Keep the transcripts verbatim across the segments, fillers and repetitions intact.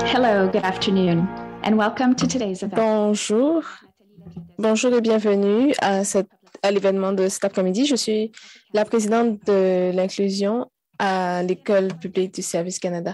Hello, good afternoon, and welcome to today's event. Bonjour, bonjour et bienvenue à, cette, à l'événement de cet après-midi. Je suis la présidente de l'inclusion à l'École publique du Service Canada.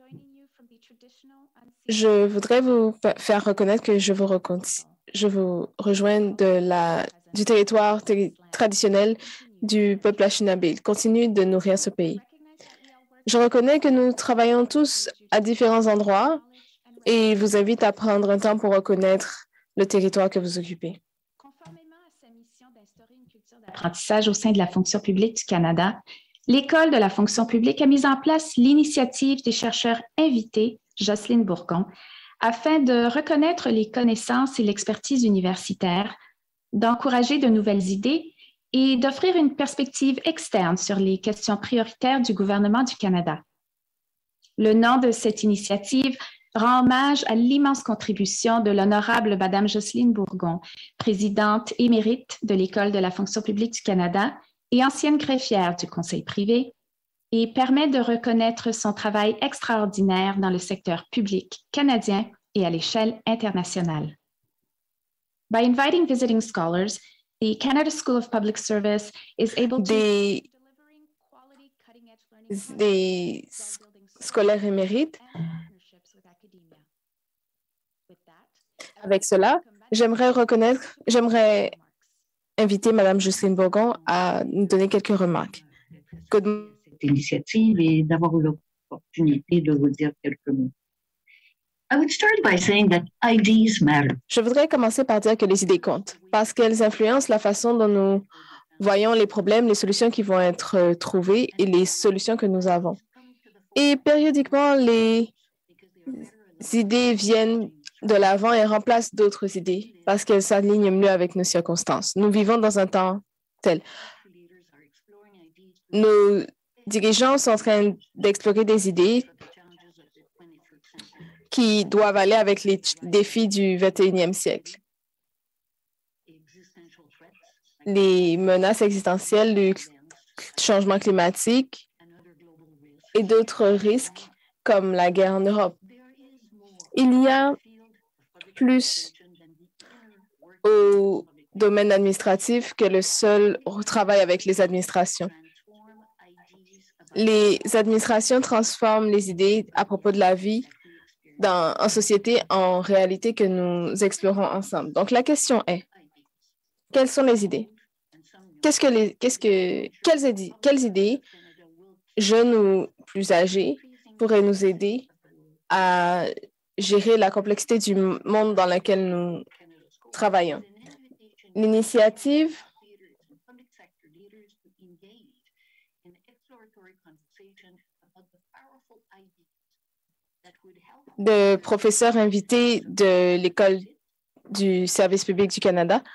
Je voudrais vous faire reconnaître que je vous, je vous rejoins de la, du territoire traditionnel du peuple Anishinaabe. Il continue de nourrir ce pays. Je reconnais que nous travaillons tous à différents endroits et vous invite à prendre un temps pour reconnaître le territoire que vous occupez. Conformément à sa mission d'instaurer une culture d'apprentissage au sein de la fonction publique du Canada, l'École de la fonction publique a mis en place l'initiative des chercheurs invités, Jocelyne Bourgon, afin de reconnaître les connaissances et l'expertise universitaire, d'encourager de nouvelles idées et d'offrir une perspective externe sur les questions prioritaires du gouvernement du Canada. Le nom de cette initiative rend hommage à l'immense contribution de l'honorable Madame Jocelyne Bourgon, présidente émérite de l'École de la fonction publique du Canada et ancienne greffière du Conseil privé, et permet de reconnaître son travail extraordinaire dans le secteur public canadien et à l'échelle internationale. By inviting visiting scholars, the Canada School of Public Service is able to des, des scolaires émérites. Avec cela, j'aimerais reconnaître, j'aimerais inviter Madame Jocelyne Bourgon à nous donner quelques remarques. Cette initiative et d'avoir eu l'opportunité de vous dire quelques mots. I would start by saying that ideas matter. Je voudrais commencer par dire que les idées comptent parce qu'elles influencent la façon dont nous voyons les problèmes, les solutions qui vont être trouvées et les solutions que nous avons. Et périodiquement, les idées viennent de l'avant et remplacent d'autres idées parce qu'elles s'alignent mieux avec nos circonstances. Nous vivons dans un temps tel. Nos dirigeants sont en train d'explorer des idées qui doivent aller avec les défis du vingt et unième siècle. Les menaces existentielles du changement climatique et d'autres risques comme la guerre en Europe. Il y a plus au domaine administratif que le seul travail avec les administrations. Les administrations transforment les idées à propos de la vie dans, en société en réalité que nous explorons ensemble. Donc, la question est, quelles sont les idées? Qu'est-ce que les, qu'est-ce que, quelles, idées, quelles idées, jeunes ou plus âgés, pourraient nous aider à gérer la complexité du monde dans lequel nous travaillons? L'initiative de professeurs invités de l'École du service public du Canada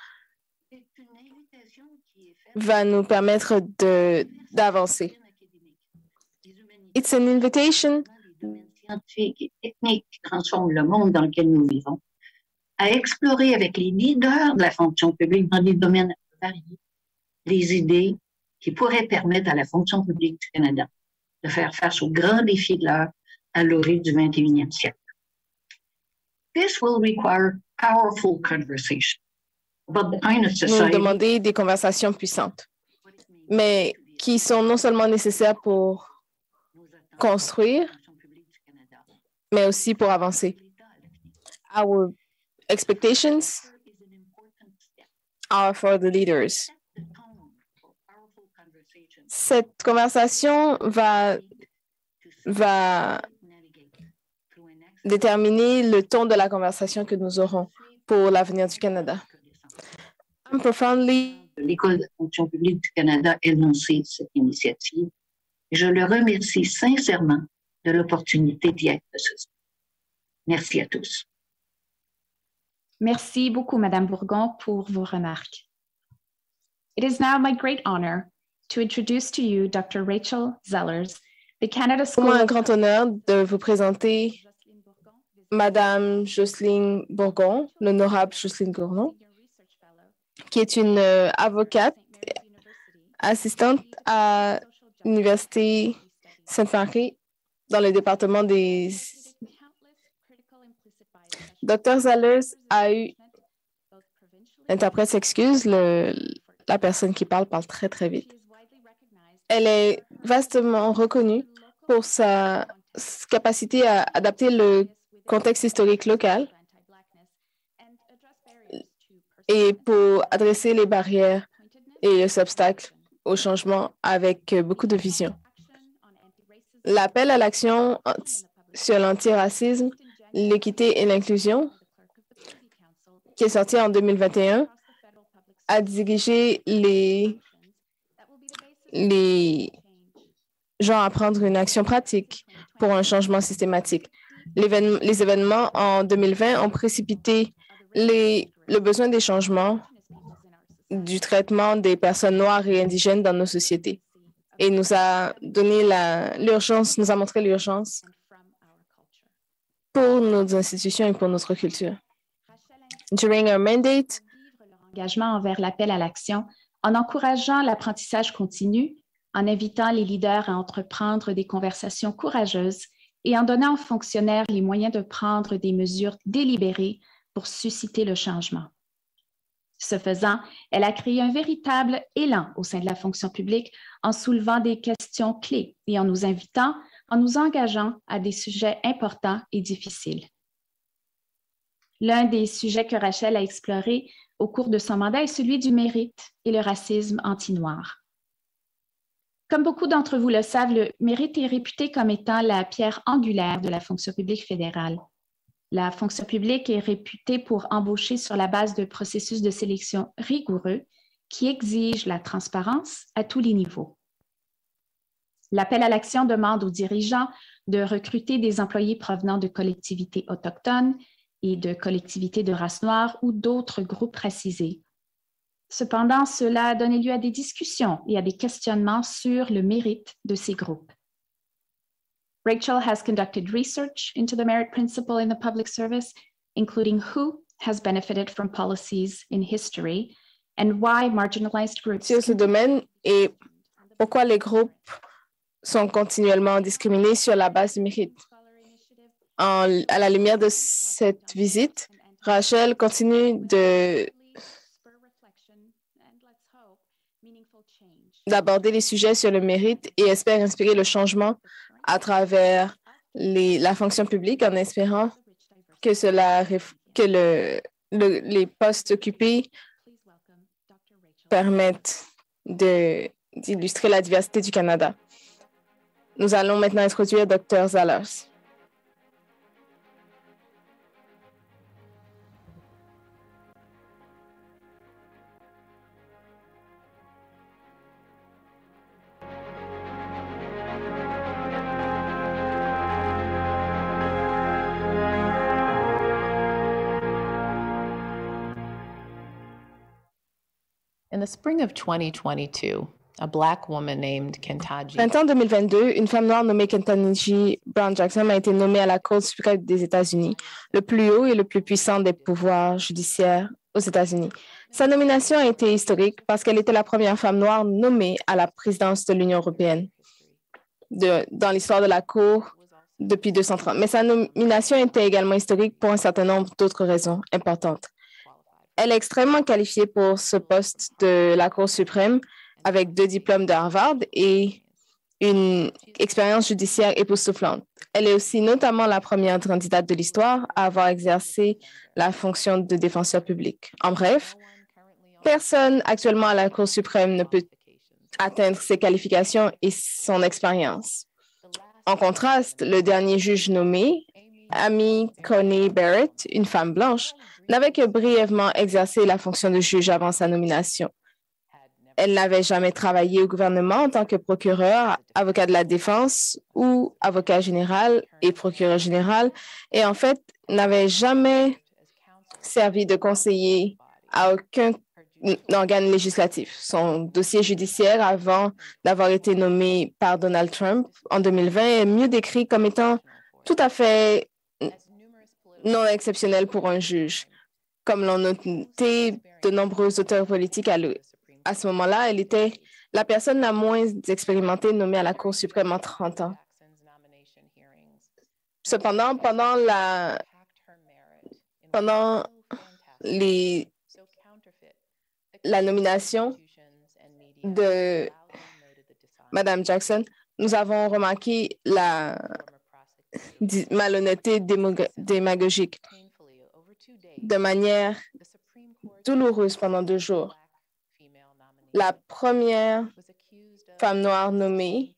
va nous permettre de, d'avancer. It's an invitation scientifiques et techniques qui transforment le monde dans lequel nous vivons, à explorer avec les leaders de la fonction publique dans des domaines variés les idées qui pourraient permettre à la fonction publique du Canada de faire face aux grands défis de l'heure à l'orée du vingt et unième siècle. This will require powerful conversation about the kind of society. Nous demander des conversations puissantes, mais qui sont non seulement nécessaires pour construire, mais aussi pour avancer. Our expectations are for the leaders. Cette conversation va, va déterminer le ton de la conversation que nous aurons pour l'avenir du Canada. I'm profoundly... L'École de la fonction publique du Canada a lancé cette initiative et je le remercie sincèrement de l'opportunité d'y être ce soir. Merci à tous. Merci beaucoup, Madame Bourgon, pour vos remarques. It is now my great honor to introduce to you Doctor Rachel Zellers, the Canada School. Pour moi, un grand honneur de vous présenter Madame Jocelyne Bourgon, l'honorable Jocelyne Bourgon, qui est une euh, avocate assistante à l'Université Sainte-Marie dans le département des docteur Zellers a eu... L'interprète s'excuse, le... la personne qui parle parle très, très vite. Elle est vastement reconnue pour sa capacité à adapter le contexte historique local et pour adresser les barrières et les obstacles au changement avec beaucoup de vision. L'appel à l'action sur l'antiracisme, l'équité et l'inclusion, qui est sorti en deux mille vingt et un, a dirigé les, les gens à prendre une action pratique pour un changement systématique. L'événement, les événements en deux mille vingt ont précipité les, le besoin des changements du traitement des personnes noires et indigènes dans nos sociétés et nous a donné l'urgence, nous a montré l'urgence pour nos institutions et pour notre culture. During our mandate, engagement envers l'appel à l'action, en encourageant l'apprentissage continu, en invitant les leaders à entreprendre des conversations courageuses et en donnant aux fonctionnaires les moyens de prendre des mesures délibérées pour susciter le changement. Ce faisant, elle a créé un véritable élan au sein de la fonction publique en soulevant des questions clés et en nous invitant, en nous engageant à des sujets importants et difficiles. L'un des sujets que Rachel a exploré au cours de son mandat est celui du mérite et le racisme anti-noir. Comme beaucoup d'entre vous le savent, le mérite est réputé comme étant la pierre angulaire de la fonction publique fédérale. La fonction publique est réputée pour embaucher sur la base de processus de sélection rigoureux qui exigent la transparence à tous les niveaux. L'appel à l'action demande aux dirigeants de recruter des employés provenant de collectivités autochtones et de collectivités de race noire ou d'autres groupes racisés. Cependant, cela a donné lieu à des discussions et à des questionnements sur le mérite de ces groupes. Rachel has conducted research into the merit principle in the public service, including who has benefited from policies in history and why marginalized groups... Sur ce domaine et pourquoi les groupes sont continuellement discriminés sur la base du mérite. En, à la lumière de cette visite, Rachel continue de d'aborder les sujets sur le mérite et espère inspirer le changement à travers les, la fonction publique en espérant que, cela, que le, le, les postes occupés permettent d'illustrer la diversité du Canada. Nous allons maintenant introduire docteur Zellers. In the spring of twenty twenty-two, a Black woman named Ketanji. Printemps deux mille vingt-deux, une femme noire nommée Ketanji Brown Jackson a été nommée à la Cour suprême des États-Unis, le plus haut et le plus puissant des pouvoirs judiciaires aux États-Unis. Sa nomination a été historique parce qu'elle était la première femme noire nommée à la présidence de l'Union européenne de, dans l'histoire de la Cour depuis deux cent trente. Mais sa nomination était également historique pour un certain nombre d'autres raisons importantes. Elle est extrêmement qualifiée pour ce poste de la Cour suprême avec deux diplômes de Harvard et une expérience judiciaire époustouflante. Elle est aussi notamment la première candidate de l'histoire à avoir exercé la fonction de défenseur public. En bref, personne actuellement à la Cour suprême ne peut atteindre ses qualifications et son expérience. En contraste, le dernier juge nommé, Amy Coney Barrett, une femme blanche, n'avait que brièvement exercé la fonction de juge avant sa nomination. Elle n'avait jamais travaillé au gouvernement en tant que procureur, avocat de la défense ou avocat général et procureur général, et en fait n'avait jamais servi de conseiller à aucun organe législatif. Son dossier judiciaire avant d'avoir été nommé par Donald Trump en deux mille vingt est mieux décrit comme étant tout à fait non exceptionnel pour un juge. Comme l'ont noté de nombreux auteurs politiques à, le, à ce moment-là, elle était la personne la moins expérimentée nommée à la Cour suprême en trente ans. Cependant, pendant la, Pendant les, la nomination de Madame Jackson, nous avons remarqué la malhonnêteté démagogique de manière douloureuse pendant deux jours. La première femme noire nommée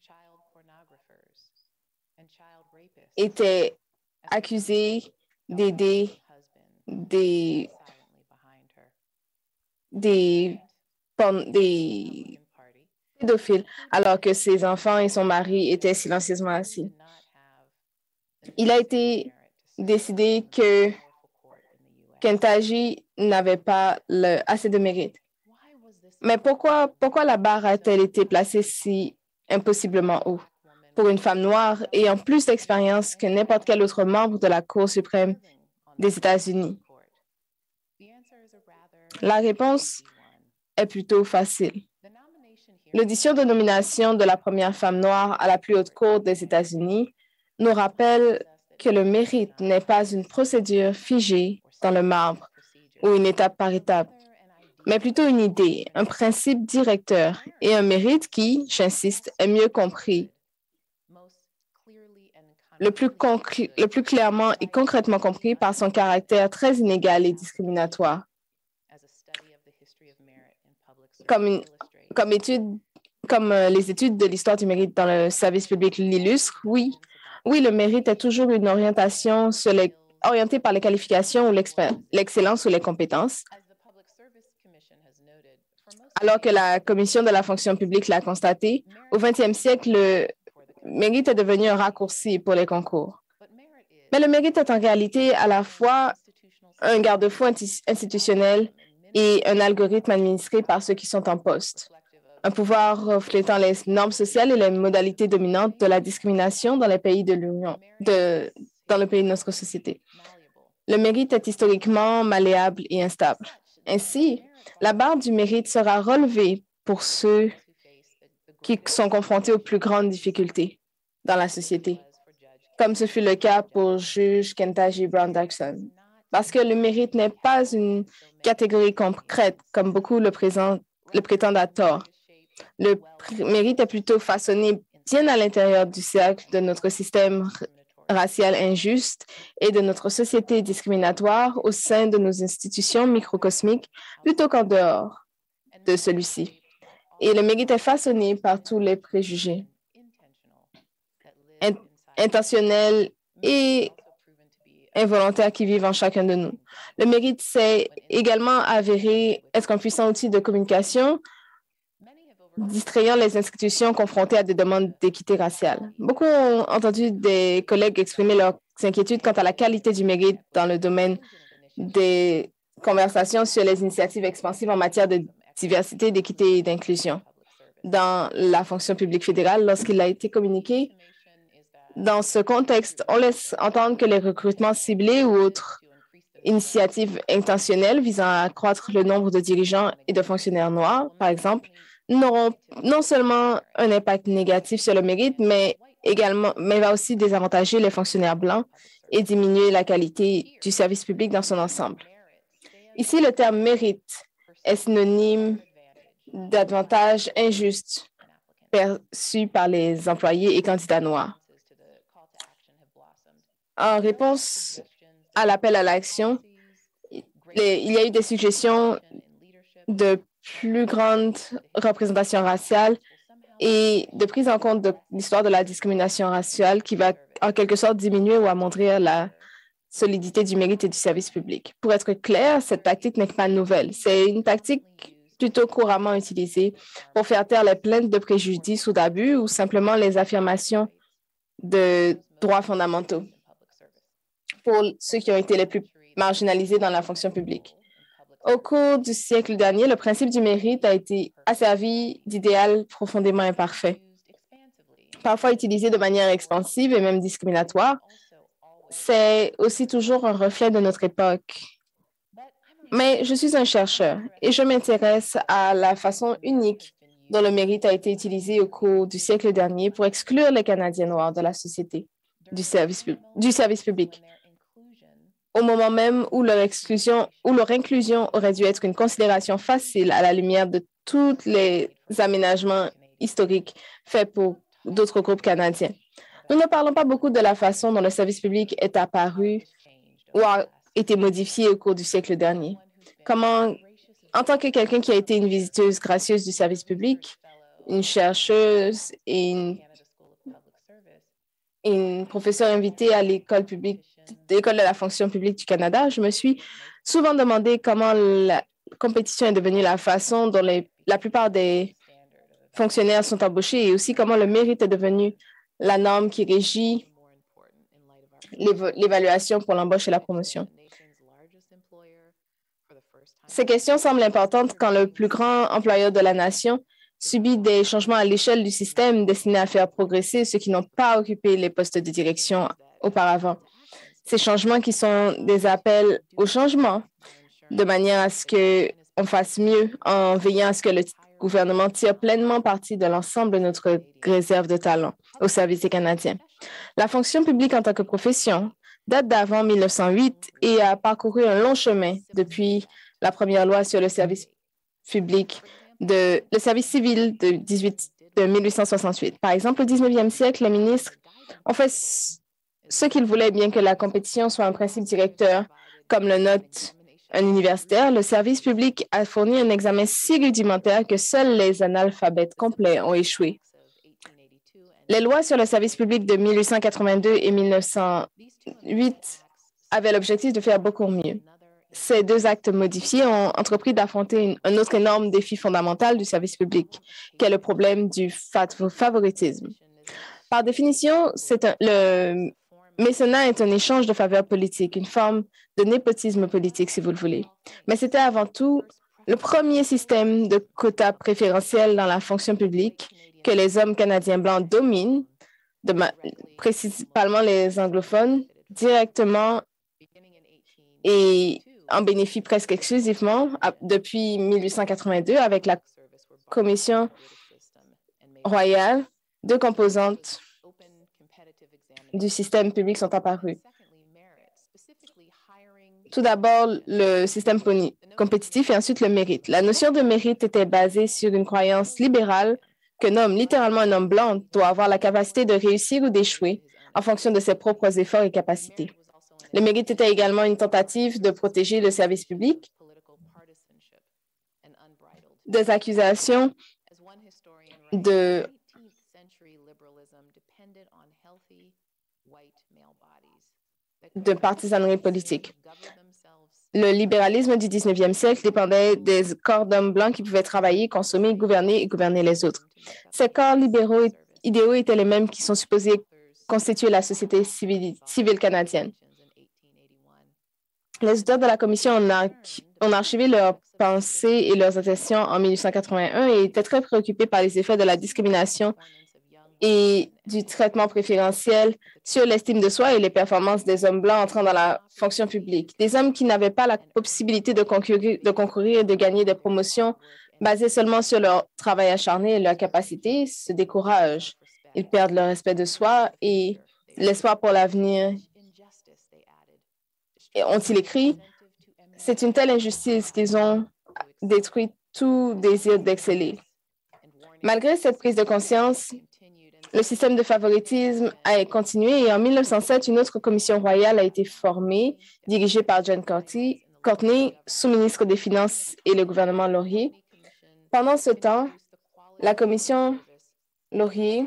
était accusée d'aider des, des, des pédophiles, alors que ses enfants et son mari étaient silencieusement assis. Il a été décidé que Ketanji n'avait pas le, assez de mérite. Mais pourquoi, pourquoi la barre a-t-elle été placée si impossiblement haut pour une femme noire ayant plus d'expérience que n'importe quel autre membre de la Cour suprême des États-Unis? La réponse est plutôt facile. L'audition de nomination de la première femme noire à la plus haute cour des États-Unis nous rappelle que le mérite n'est pas une procédure figée dans le marbre ou une étape par étape, mais plutôt une idée, un principe directeur et un mérite qui, j'insiste, est mieux compris, le plus, le plus clairement et concrètement compris par son caractère très inégal et discriminatoire. Comme, une, comme, étude, comme euh, les études de l'histoire du mérite dans le service public l'illustrent, oui, oui, le mérite est toujours une orientation sur les, orientée par les qualifications ou l'excellence ou les compétences. Alors que la Commission de la fonction publique l'a constaté, au vingtième siècle, le mérite est devenu un raccourci pour les concours. Mais le mérite est en réalité à la fois un garde-fou institutionnel et un algorithme administré par ceux qui sont en poste. Un pouvoir reflétant les normes sociales et les modalités dominantes de la discrimination dans les pays de l'Union, de, dans le pays de notre société. Le mérite est historiquement malléable et instable. Ainsi, la barre du mérite sera relevée pour ceux qui sont confrontés aux plus grandes difficultés dans la société, comme ce fut le cas pour juge Ketanji Brown Jackson. Parce que le mérite n'est pas une catégorie concrète, comme beaucoup le, présent, le prétendent à tort. Le mérite est plutôt façonné bien à l'intérieur du cercle de notre système racial injuste et de notre société discriminatoire au sein de nos institutions microcosmiques plutôt qu'en dehors de celui-ci. Et le mérite est façonné par tous les préjugés int intentionnels et involontaires qui vivent en chacun de nous. Le mérite s'est également avéré être un puissant outil de communication distrayant les institutions confrontées à des demandes d'équité raciale. Beaucoup ont entendu des collègues exprimer leurs inquiétudes quant à la qualité du mérite dans le domaine des conversations sur les initiatives expansives en matière de diversité, d'équité et d'inclusion dans la fonction publique fédérale lorsqu'il a été communiqué. Dans ce contexte, on laisse entendre que les recrutements ciblés ou autres initiatives intentionnelles visant à accroître le nombre de dirigeants et de fonctionnaires noirs, par exemple, n'auront non seulement un impact négatif sur le mérite, mais également, mais va aussi désavantager les fonctionnaires blancs et diminuer la qualité du service public dans son ensemble. Ici, le terme mérite est synonyme d'avantage injuste perçu par les employés et candidats noirs. En réponse à l'appel à l'action, il y a eu des suggestions de plus grande représentation raciale et de prise en compte de l'histoire de la discrimination raciale qui va en quelque sorte diminuer ou amoindrir la solidité du mérite et du service public. Pour être clair, cette tactique n'est pas nouvelle. C'est une tactique plutôt couramment utilisée pour faire taire les plaintes de préjudice ou d'abus ou simplement les affirmations de droits fondamentaux pour ceux qui ont été les plus marginalisés dans la fonction publique. Au cours du siècle dernier, le principe du mérite a été asservi d'idéal profondément imparfait. Parfois utilisé de manière expansive et même discriminatoire, c'est aussi toujours un reflet de notre époque. Mais je suis un chercheur et je m'intéresse à la façon unique dont le mérite a été utilisé au cours du siècle dernier pour exclure les Canadiens noirs de la société, du service, du service public. au moment même où leur exclusion ou leur inclusion aurait dû être une considération facile à la lumière de tous les aménagements historiques faits pour d'autres groupes canadiens. Nous ne parlons pas beaucoup de la façon dont le service public est apparu ou a été modifié au cours du siècle dernier. Comment, en tant que quelqu'un qui a été une visiteuse gracieuse du service public, une chercheuse et une, et une professeure invitée à l'école publique, l'école de la fonction publique du Canada, je me suis souvent demandé comment la compétition est devenue la façon dont les, la plupart des fonctionnaires sont embauchés et aussi comment le mérite est devenu la norme qui régit l'évaluation pour l'embauche et la promotion. Ces questions semblent importantes quand le plus grand employeur de la nation subit des changements à l'échelle du système destinés à faire progresser ceux qui n'ont pas occupé les postes de direction auparavant. Ces changements qui sont des appels au changement, de manière à ce qu'on fasse mieux en veillant à ce que le gouvernement tire pleinement parti de l'ensemble de notre réserve de talents au service des Canadiens. La fonction publique en tant que profession date d'avant mille neuf cent huit et a parcouru un long chemin depuis la première loi sur le service public, de, le service civil de, dix-huit, de mille huit cent soixante-huit. Par exemple, au dix-neuvième siècle, les ministres ont fait ce qu'ils voulaient, bien que la compétition soit un principe directeur, comme le note un universitaire. Le service public a fourni un examen si rudimentaire que seuls les analphabètes complets ont échoué. Les lois sur le service public de mille huit cent quatre-vingt-deux et mille neuf cent huit avaient l'objectif de faire beaucoup mieux. Ces deux actes modifiés ont entrepris d'affronter un autre énorme défi fondamental du service public, qui est le problème du favoritisme. Par définition, c'est un, le mécénat est un échange de faveurs politiques, une forme de népotisme politique, si vous le voulez. Mais c'était avant tout le premier système de quotas préférentiels dans la fonction publique que les hommes canadiens blancs dominent, de principalement les anglophones, directement et en bénéficient presque exclusivement à, depuis mille huit cent quatre-vingt-deux avec la Commission royale. Deux composantes du système public sont apparues. Tout d'abord, le système compétitif et ensuite le mérite. La notion de mérite était basée sur une croyance libérale qu'un homme, littéralement un homme blanc, doit avoir la capacité de réussir ou d'échouer en fonction de ses propres efforts et capacités. Le mérite était également une tentative de protéger le service public des accusations de, de partisanerie politique. Le libéralisme du dix-neuvième siècle dépendait des corps d'hommes blancs qui pouvaient travailler, consommer, gouverner et gouverner les autres. Ces corps libéraux idéaux étaient les mêmes qui sont supposés constituer la société civile, civile canadienne. Les auteurs de la commission ont, ar ont archivé leurs pensées et leurs intentions en mille huit cent quatre-vingt-un et étaient très préoccupés par les effets de la discrimination et du traitement préférentiel sur l'estime de soi et les performances des hommes blancs entrant dans la fonction publique. Des hommes qui n'avaient pas la possibilité de concourir, de concourir et de gagner des promotions basées seulement sur leur travail acharné et leur capacité se découragent. Ils perdent leur respect de soi et l'espoir pour l'avenir. Ont-ils écrit? C'est une telle injustice qu'ils ont détruit tout désir d'exceller. Malgré cette prise de conscience, le système de favoritisme a continué et en mille neuf cent sept, une autre commission royale a été formée, dirigée par John Courtney, sous-ministre des Finances et le gouvernement Laurier. Pendant ce temps, la commission Laurier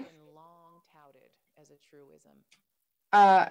a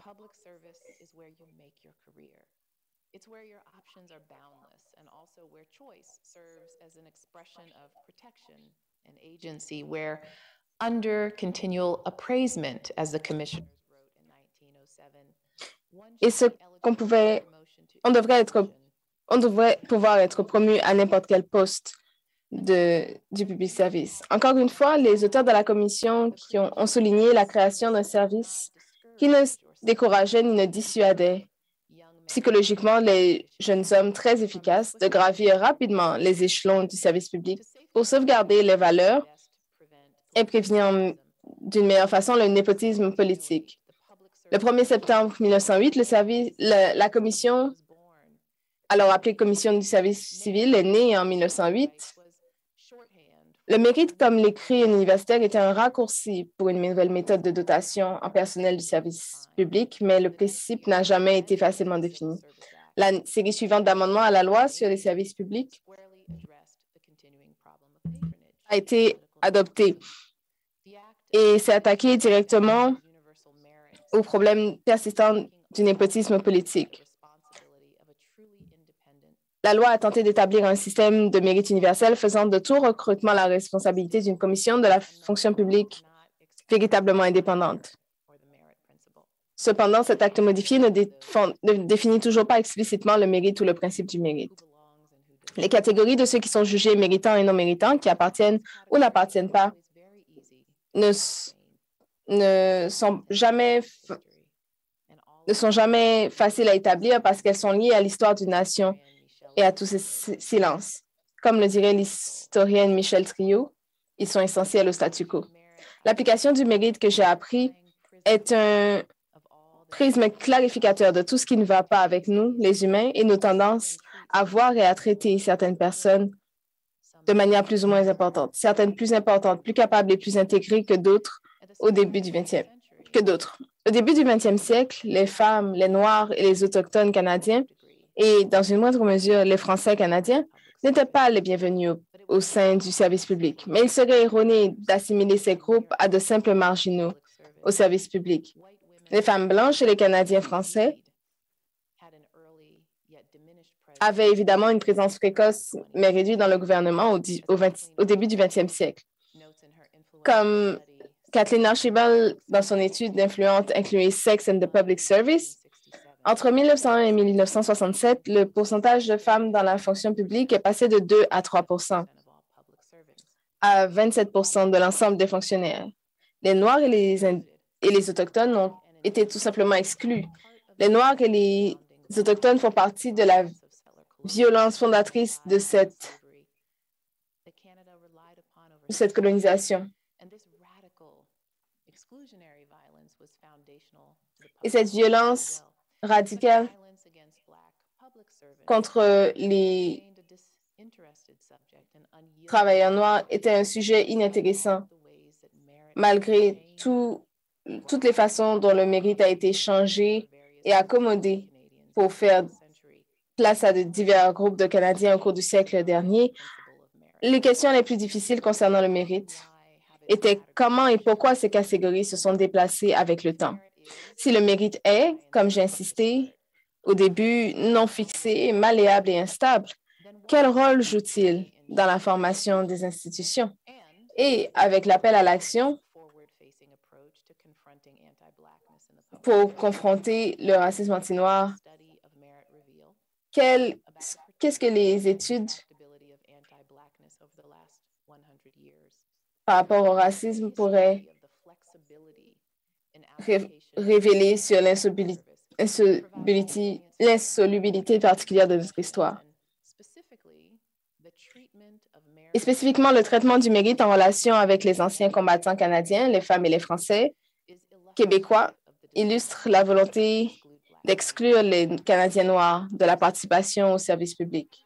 It's where your options are boundless and also where choice serves as an expression of protection and agency, where under continual appraisement, as the commissioners wrote in nineteen oh seven, et ce qu'on pouvait, on devrait être, on devrait pouvoir être promu à n'importe quel poste de, du public service. Encore une fois, les auteurs de la commission qui ont, ont souligné la création d'un service qui ne décourageait ni ne dissuadait psychologiquement les jeunes hommes très efficaces de gravir rapidement les échelons du service public pour sauvegarder les valeurs et prévenir d'une meilleure façon le népotisme politique. Le premier septembre mille neuf cent huit, le service, le- la commission, alors appelée Commission du service civil, est née en mille neuf cent huit. Le mérite comme l'écrit universitaire était un raccourci pour une nouvelle méthode de dotation en personnel du service public, mais le principe n'a jamais été facilement défini. La série suivante d'amendements à la loi sur les services publics a été adoptée et s'est attaquée directement au problème persistant du népotisme politique. La loi a tenté d'établir un système de mérite universel faisant de tout recrutement la responsabilité d'une commission de la fonction publique véritablement indépendante. Cependant, cet acte modifié ne, défend, ne définit toujours pas explicitement le mérite ou le principe du mérite. Les catégories de ceux qui sont jugés méritants et non méritants, qui appartiennent ou n'appartiennent pas, ne, ne, sont jamais, ne sont jamais faciles à établir parce qu'elles sont liées à l'histoire d'une nation et à tous ces silences. Comme le dirait l'historienne Michèle Trio, ils sont essentiels au statu quo. L'application du mérite que j'ai appris est un prisme clarificateur de tout ce qui ne va pas avec nous, les humains, et nos tendances à voir et à traiter certaines personnes de manière plus ou moins importante, certaines plus importantes, plus capables et plus intégrées que d'autres au début du vingtième, que d'autres. Au début du vingtième siècle, les femmes, les Noirs et les Autochtones canadiens, et dans une moindre mesure les Français canadiens, n'étaient pas les bienvenus au, au sein du service public, mais il serait erroné d'assimiler ces groupes à de simples marginaux au service public. Les femmes blanches et les Canadiens français avaient évidemment une présence précoce mais réduite dans le gouvernement au, au, vingt, au début du vingtième siècle. Comme Kathleen Archibald, dans son étude influente incluait Sex and the Public Service, entre mille neuf cent un et mille neuf cent soixante-sept, le pourcentage de femmes dans la fonction publique est passé de deux à trois pour cent à vingt-sept pour cent de l'ensemble des fonctionnaires. Les Noirs et les, et les Autochtones ont été tout simplement exclus. Les Noirs et les Autochtones font partie de la violence fondatrice de cette, de cette colonisation. Et cette violence radicale contre les travailleurs noirs était un sujet inintéressant, malgré tout, toutes les façons dont le mérite a été changé et accommodé pour faire place à de divers groupes de Canadiens au cours du siècle dernier. Les questions les plus difficiles concernant le mérite étaient comment et pourquoi ces catégories se sont déplacées avec le temps. Si le mérite est, comme j'ai insisté au début, non fixé, malléable et instable, quel rôle joue-t-il dans la formation des institutions? Et avec l'appel à l'action pour confronter le racisme anti-noir, qu'est-ce que les études par rapport au racisme pourraient ré révéler sur l'insolubilité particulière de notre histoire? Et spécifiquement, le traitement du mérite en relation avec les anciens combattants canadiens, les femmes et les Français québécois, illustre la volonté d'exclure les Canadiens noirs de la participation au service public.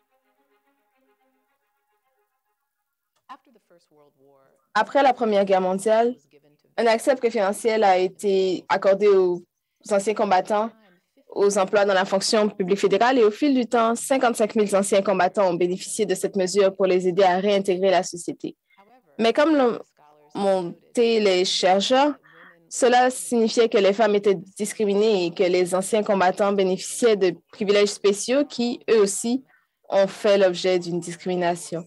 Après la Première Guerre mondiale, un accès préférentiel a été accordé aux anciens combattants aux emplois dans la fonction publique fédérale et au fil du temps, cinquante-cinq mille anciens combattants ont bénéficié de cette mesure pour les aider à réintégrer la société. Mais comme l'ont monté les chercheurs, cela signifiait que les femmes étaient discriminées et que les anciens combattants bénéficiaient de privilèges spéciaux qui, eux aussi, ont fait l'objet d'une discrimination.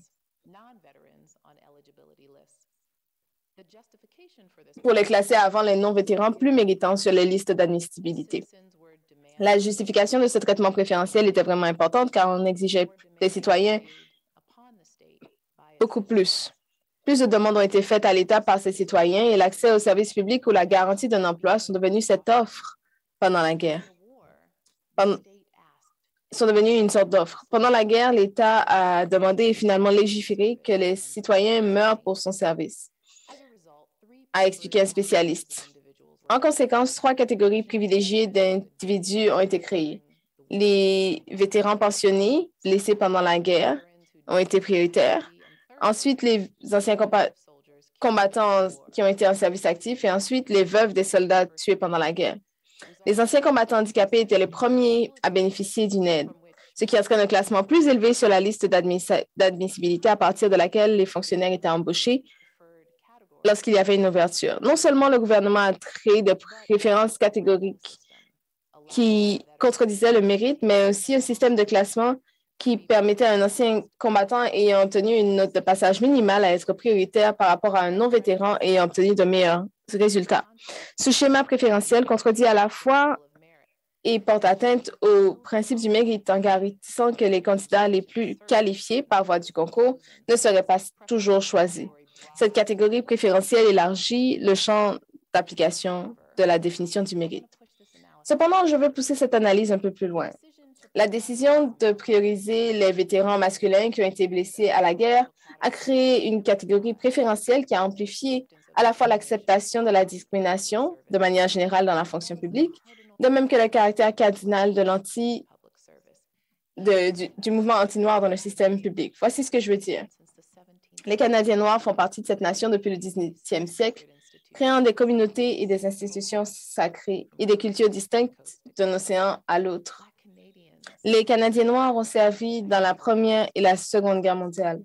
Pour les classer avant les non-vétérans plus méritants sur les listes d'admissibilité. La justification de ce traitement préférentiel était vraiment importante car on exigeait des citoyens beaucoup plus. Plus de demandes ont été faites à l'État par ces citoyens et l'accès aux services publics ou la garantie d'un emploi sont devenus cette offre pendant la guerre. Pendant, sont devenus une sorte d'offre. Pendant la guerre, l'État a demandé et finalement légiféré que les citoyens meurent pour son service, a expliqué un spécialiste. En conséquence, trois catégories privilégiées d'individus ont été créées. Les vétérans pensionnés, blessés pendant la guerre, ont été prioritaires. Ensuite, les anciens compa- combattants qui ont été en service actif et ensuite les veuves des soldats tués pendant la guerre. Les anciens combattants handicapés étaient les premiers à bénéficier d'une aide, ce qui entraîne un classement plus élevé sur la liste d'admiss- d'admissibilité à partir de laquelle les fonctionnaires étaient embauchés lorsqu'il y avait une ouverture. Non seulement le gouvernement a créé de préférences catégoriques qui contredisaient le mérite, mais aussi un système de classement qui permettait à un ancien combattant ayant obtenu une note de passage minimale à être prioritaire par rapport à un non-vétéran ayant obtenu de meilleurs résultats. Ce schéma préférentiel contredit à la fois et porte atteinte au principe du mérite en garantissant que les candidats les plus qualifiés par voie du concours ne seraient pas toujours choisis. Cette catégorie préférentielle élargit le champ d'application de la définition du mérite. Cependant, je veux pousser cette analyse un peu plus loin. La décision de prioriser les vétérans masculins qui ont été blessés à la guerre a créé une catégorie préférentielle qui a amplifié à la fois l'acceptation de la discrimination de manière générale dans la fonction publique, de même que le caractère cardinal de l'anti, de, du, du mouvement anti-noir dans le système public. Voici ce que je veux dire. Les Canadiens noirs font partie de cette nation depuis le dix-neuvième siècle, créant des communautés et des institutions sacrées et des cultures distinctes d'un océan à l'autre. Les Canadiens noirs ont servi dans la Première et la Seconde Guerre mondiale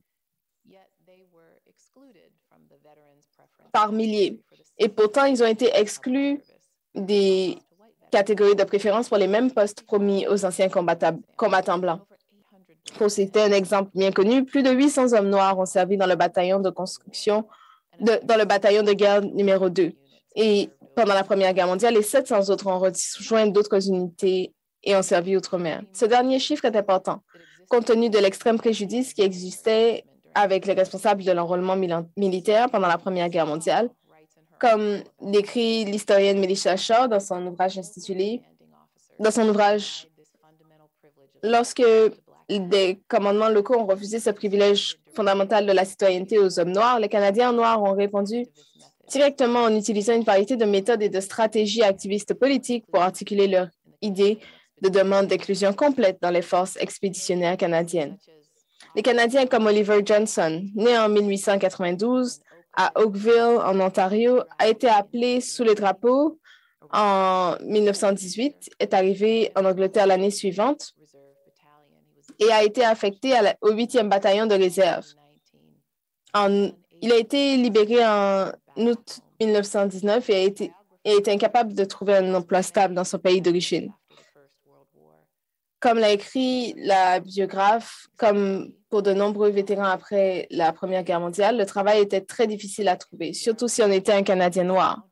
par milliers. Et pourtant, ils ont été exclus des catégories de préférence pour les mêmes postes promis aux anciens combattants blancs. Pour citer un exemple bien connu, plus de huit cents hommes noirs ont servi dans le bataillon de construction, de, dans le bataillon de guerre numéro deux. Et pendant la Première Guerre mondiale, les sept cents autres ont rejoint d'autres unités et ont servi outre-mer. Ce dernier chiffre est important, compte tenu de l'extrême préjudice qui existait avec les responsables de l'enrôlement militaire pendant la Première Guerre mondiale, comme l'écrit l'historienne Melissa Shaw dans son ouvrage intitulé dans son ouvrage Lorsque des commandements locaux ont refusé ce privilège fondamental de la citoyenneté aux hommes noirs, les Canadiens noirs ont répondu directement en utilisant une variété de méthodes et de stratégies activistes politiques pour articuler leurs idées de demande d'inclusion complète dans les forces expéditionnaires canadiennes. Les Canadiens comme Oliver Johnson, né en mille huit cent quatre-vingt-douze à Oakville, en Ontario, a été appelé sous les drapeaux en mille neuf cent dix-huit, est arrivé en Angleterre l'année suivante et a été affecté à la, au huitième bataillon de réserve. En, il a été libéré en août mille neuf cent dix-neuf et a été, et est incapable de trouver un emploi stable dans son pays d'origine. Comme l'a écrit la biographe, comme pour de nombreux vétérans après la Première Guerre mondiale, le travail était très difficile à trouver, surtout si on était un Canadien noir.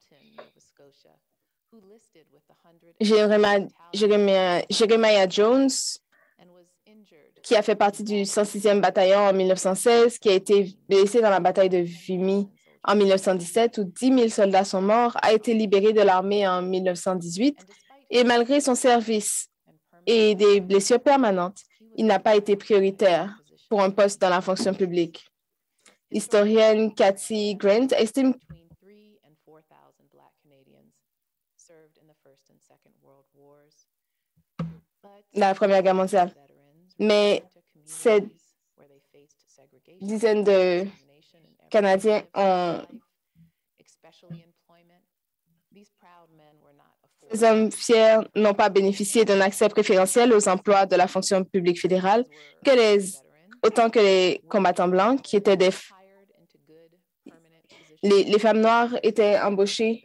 Jeremiah, Jeremiah, Jeremiah Jones, qui a fait partie du cent sixième bataillon en mille neuf cent seize, qui a été blessé dans la bataille de Vimy en mille neuf cent dix-sept, où dix mille soldats sont morts, a été libéré de l'armée en mille neuf cent dix-huit et malgré son service et des blessures permanentes, il n'a pas été prioritaire pour un poste dans la fonction publique. L'historienne Cathy Grant estime la Première Guerre mondiale. Mais cette dizaine de Canadiens ont... Ces hommes fiers n'ont pas bénéficié d'un accès préférentiel aux emplois de la fonction publique fédérale que les, autant que les combattants blancs qui étaient des... Les, les femmes noires étaient embauchées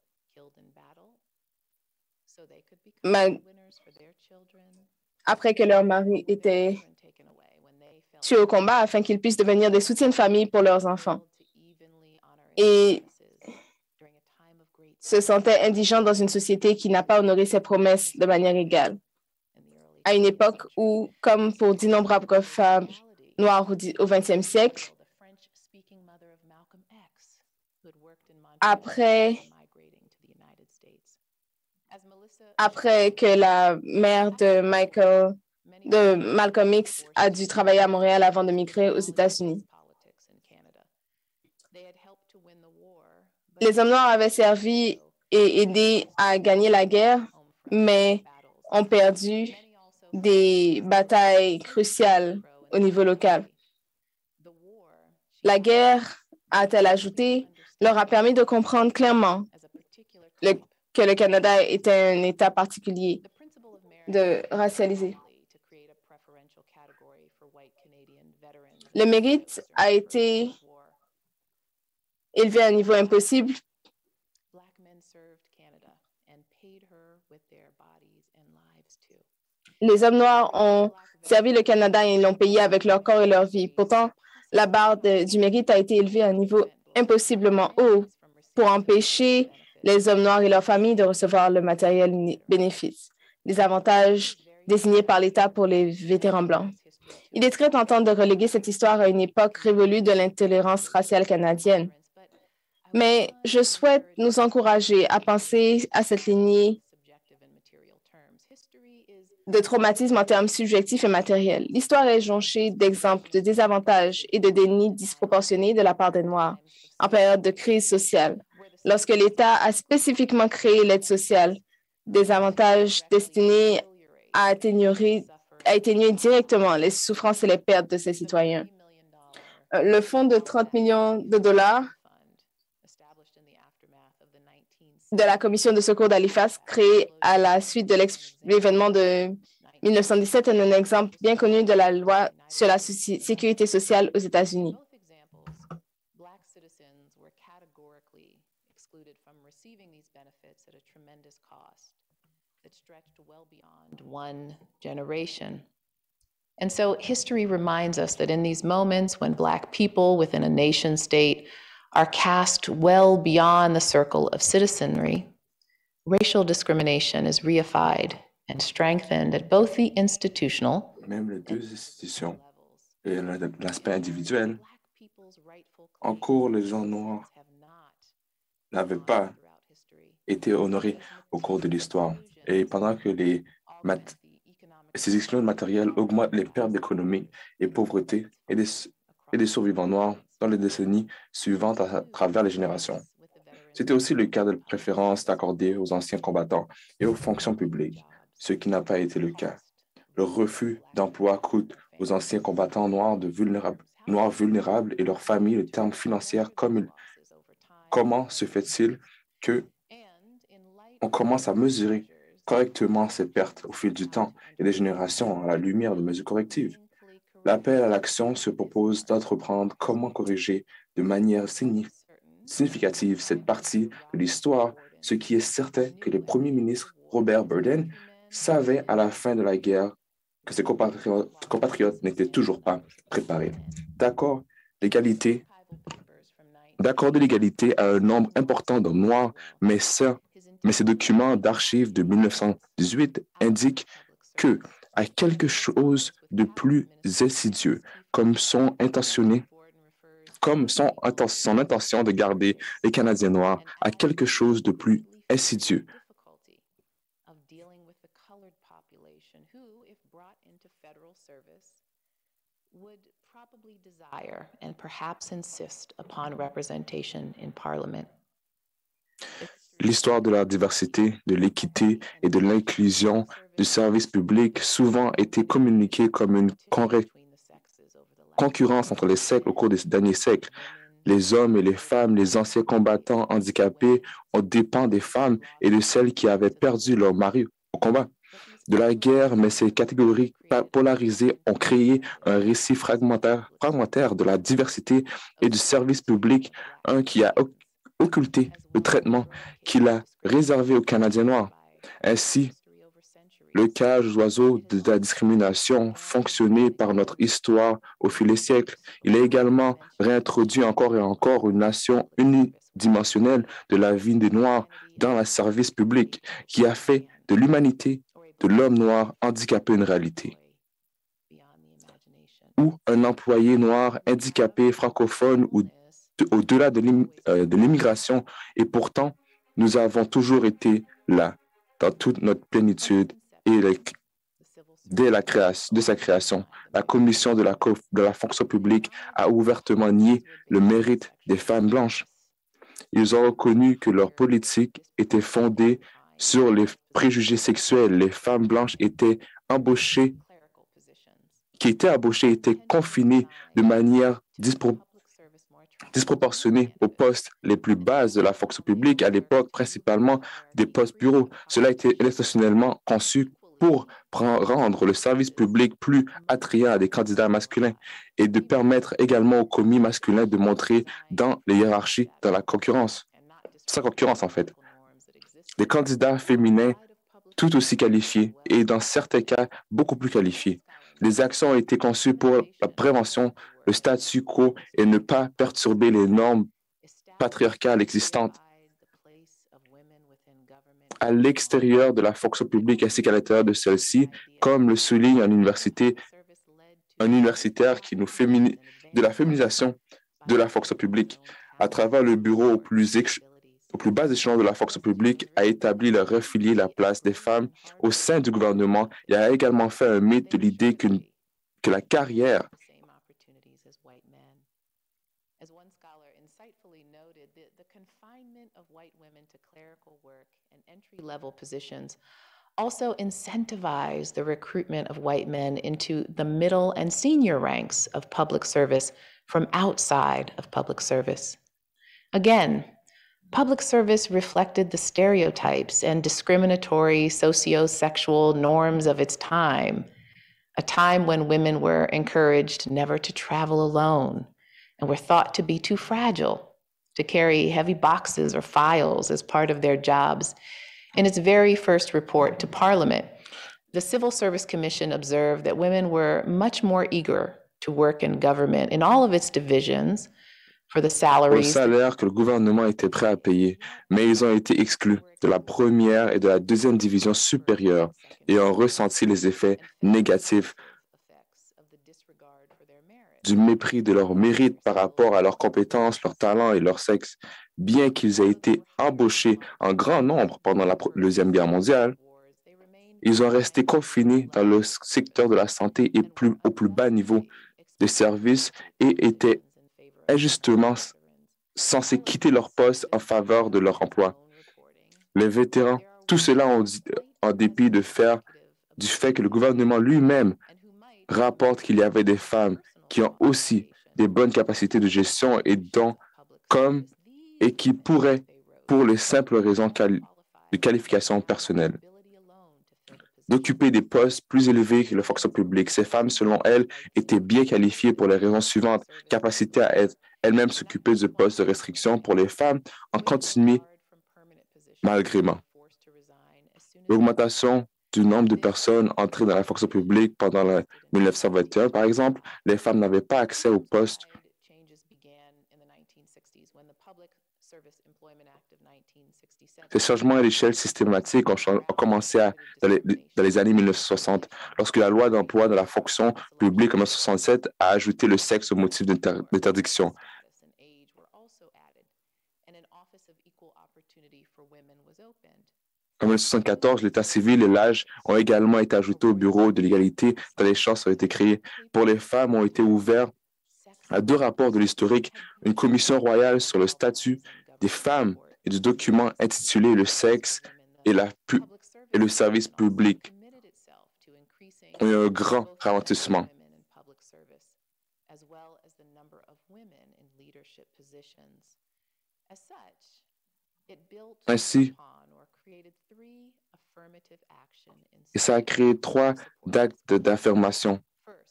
mal... après que leur mari était tué au combat afin qu'ils puissent devenir des soutiens de famille pour leurs enfants. Et se sentaient indigents dans une société qui n'a pas honoré ses promesses de manière égale. À une époque où, comme pour d'innombrables femmes noires au vingtième siècle, après, après que la mère de Michael, de Malcolm X a dû travailler à Montréal avant de migrer aux États-Unis. Les hommes noirs avaient servi et aidé à gagner la guerre, mais ont perdu des batailles cruciales au niveau local. La guerre, a-t-elle ajouté, leur a permis de comprendre clairement le, que le Canada était un État particulier de racialisé. Le mérite a été élevé à un niveau impossible. Les hommes noirs ont servi le Canada et l'ont payé avec leur corps et leur vie. Pourtant, la barre de, du mérite a été élevée à un niveau impossiblement haut pour empêcher les hommes noirs et leurs familles de recevoir le matériel bénéfice, les avantages désignés par l'État pour les vétérans blancs. Il est très tentant de reléguer cette histoire à une époque révolue de l'intolérance raciale canadienne. Mais je souhaite nous encourager à penser à cette lignée de traumatisme en termes subjectifs et matériels. L'histoire est jonchée d'exemples de désavantages et de déni disproportionnés de la part des Noirs en période de crise sociale. Lorsque l'État a spécifiquement créé l'aide sociale, des avantages destinés à atténuer, à atténuer directement les souffrances et les pertes de ses citoyens. Le fonds de trente millions de dollars de la Commission de secours d'Halifax, créée à la suite de l'événement de mille neuf cent dix-sept, est un exemple bien connu de la loi sur la sécurité sociale aux États-Unis. One generation. And so history reminds us that in these moments when Black people within a nation state are cast well beyond the circle of citizenry, racial discrimination is reified and strengthened at both the institutional. Même les deux institutions et l'aspect individuel, en cours, les gens noirs n'avaient pas été honorés au cours de l'histoire. Et pendant que les mat- ces exclusions matérielles augmentent les pertes d'économie et pauvreté et des, et des survivants noirs dans les décennies suivantes à, à travers les générations. C'était aussi le cas de préférence accordée aux anciens combattants et aux fonctions publiques, ce qui n'a pas été le cas. Le refus d'emploi coûte aux anciens combattants noirs, de vulnérables, noirs vulnérables et leurs familles le terme financier comme il. Comment se fait-il qu'on commence à mesurer correctement ces pertes au fil du temps et des générations à la lumière de mesures correctives? L'appel à l'action se propose d'entreprendre comment corriger de manière significative cette partie de l'histoire, ce qui est certain que le premier ministre Robert Burden savait à la fin de la guerre que ses compatriotes, compatriotes n'étaient toujours pas préparés. D'accord, l'égalité, d'accorder l'égalité à un nombre important de Noirs, mais ça, Mais ces documents d'archives de mille neuf cent dix-huit indiquent que, à quelque chose de plus insidieux, comme son intentionnés, comme son, son intention de garder les Canadiens noirs, à quelque chose de plus insidieux. And perhaps insist upon representation in Parliament. L'histoire de la diversité, de l'équité et de l'inclusion du service public souvent été communiquée comme une concurrence entre les siècles au cours des derniers siècles. Les hommes et les femmes, les anciens combattants handicapés, on dépend des femmes et de celles qui avaient perdu leur mari au combat de la guerre, mais ces catégories polarisées ont créé un récit fragmentaire, fragmentaire de la diversité et du service public, un qui a occulté le traitement qu'il a réservé aux Canadiens noirs. Ainsi, le cage aux oiseaux de la discrimination fonctionné par notre histoire au fil des siècles. Il a également réintroduit encore et encore une nation unidimensionnelle de la vie des Noirs dans le service public qui a fait de l'humanité de l'homme noir handicapé une réalité. Ou un employé noir handicapé francophone ou au-delà de l'immigration, et pourtant, nous avons toujours été là, dans toute notre plénitude, et les, dès la création, de sa création, la Commission de la, de la fonction publique a ouvertement nié le mérite des femmes blanches. Ils ont reconnu que leur politique était fondée sur les préjugés sexuels. Les femmes blanches étaient embauchées, qui étaient embauchées étaient confinées de manière dispro disproportionnée aux postes les plus bas de la fonction publique, à l'époque principalement des postes bureaux. Cela a été intentionnellement conçu pour rendre le service public plus attrayant à des candidats masculins et de permettre également aux commis masculins de montrer dans les hiérarchies, dans la concurrence, sans concurrence en fait, des candidats féminins tout aussi qualifiés et dans certains cas beaucoup plus qualifiés. Les actions ont été conçues pour la prévention, le statu quo et ne pas perturber les normes patriarcales existantes à l'extérieur de la fonction publique ainsi qu'à l'intérieur de celle-ci, comme le souligne un, université, un universitaire qui nous fémini, de la féminisation de la fonction publique à travers le bureau au plus, au plus bas échelon de la fonction publique a établi le refilier la place des femmes au sein du gouvernement et a également fait un mythe de l'idée qu'une que la carrière As one scholar insightfully noted, the, the confinement of white women to clerical work and entry-level positions also incentivized the recruitment of white men into the middle and senior ranks of public service from outside of public service. Again, public service reflected the stereotypes and discriminatory socio-sexual norms of its time, a time when women were encouraged never to travel alone, and were thought to be too fragile to carry heavy boxes or files as part of their jobs. In its very first report to Parliament, the Civil Service Commission observed that women were much more eager to work in government in all of its divisions for the salaries. Au salaire que le gouvernement était prêt à payer, mais ils ont été exclus de la première et de la deuxième division supérieure et ont ressenti les effets négatifs du mépris de leur mérite par rapport à leurs compétences, leurs talents et leur sexe. Bien qu'ils aient été embauchés en grand nombre pendant la Deuxième Guerre mondiale, ils ont resté confinés dans le secteur de la santé et plus, au plus bas niveau des services et étaient injustement censés quitter leur poste en faveur de leur emploi. Les vétérans, tout cela en, en dépit de faire, du fait que le gouvernement lui-même rapporte qu'il y avait des femmes qui ont aussi des bonnes capacités de gestion et dont, comme, et qui pourraient, pour les simples raisons quali de qualification personnelle, d'occuper des postes plus élevés que la fonction publique. Ces femmes, selon elles, étaient bien qualifiées pour les raisons suivantes: capacité à être elles-mêmes s'occuper de postes de restriction pour les femmes en continu malgré moi. L'augmentation du nombre de personnes entrées dans la fonction publique pendant le mille neuf cent vingt et un, par exemple, les femmes n'avaient pas accès aux postes. Ces changements à l'échelle systématique ont, ont commencé à, dans, les, dans les années mille neuf cent soixante, lorsque la loi d'emploi de la fonction publique en mille neuf cent soixante-sept a ajouté le sexe au motif d'interdiction. En mille neuf cent soixante-quatorze, l'état civil et l'âge ont également été ajoutés au bureau de l'égalité dont les chances ont été créées. Pour les femmes, ont été ouverts à deux rapports de l'historique, une commission royale sur le statut des femmes et du document intitulé Le sexe et, la pu et le service public. Il y a un grand ralentissement. Ainsi, et ça a créé trois actes d'affirmation.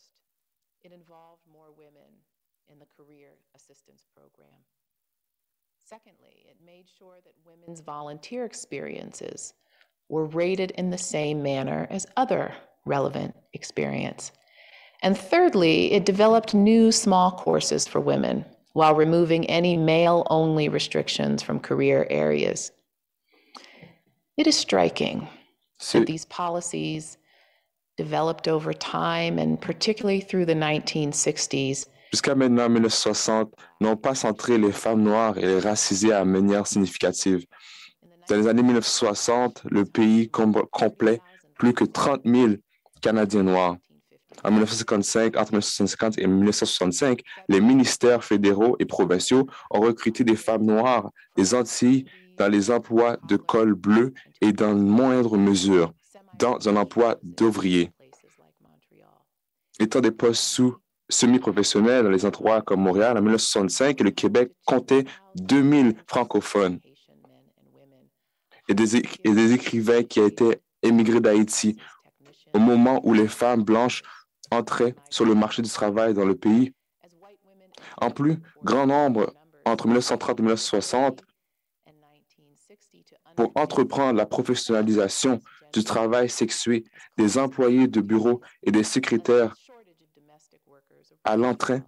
Secondly, it made sure that women's volunteer experiences were rated in the same manner as other relevant experience. And thirdly, it developed new small courses for women while removing any male-only restrictions from career areas. It is striking that these policies developed over time and particularly through the nineteen sixties. Jusqu'à maintenant, mille neuf cent soixante, n'ont pas centré les femmes noires et les racisées à manière significative. Dans les années mille neuf cent soixante, le pays com complet plus que trente mille Canadiens noirs. En mille neuf cent cinquante-cinq, entre mille neuf cent cinquante et mille neuf cent soixante-cinq, les ministères fédéraux et provinciaux ont recruté des femmes noires des Antilles dans les emplois de col bleu et dans une moindre mesure dans un emploi d'ouvrier. Étant des postes sous semi-professionnels dans les endroits comme Montréal, en mille neuf cent soixante-cinq, le Québec comptait deux mille francophones et des, et des écrivains qui étaient émigrés d'Haïti au moment où les femmes blanches entraient sur le marché du travail dans le pays. En plus, grand nombre, entre mille neuf cent trente et mille neuf cent soixante, pour entreprendre la professionnalisation du travail sexué des employés de bureau et des secrétaires à l'entraîner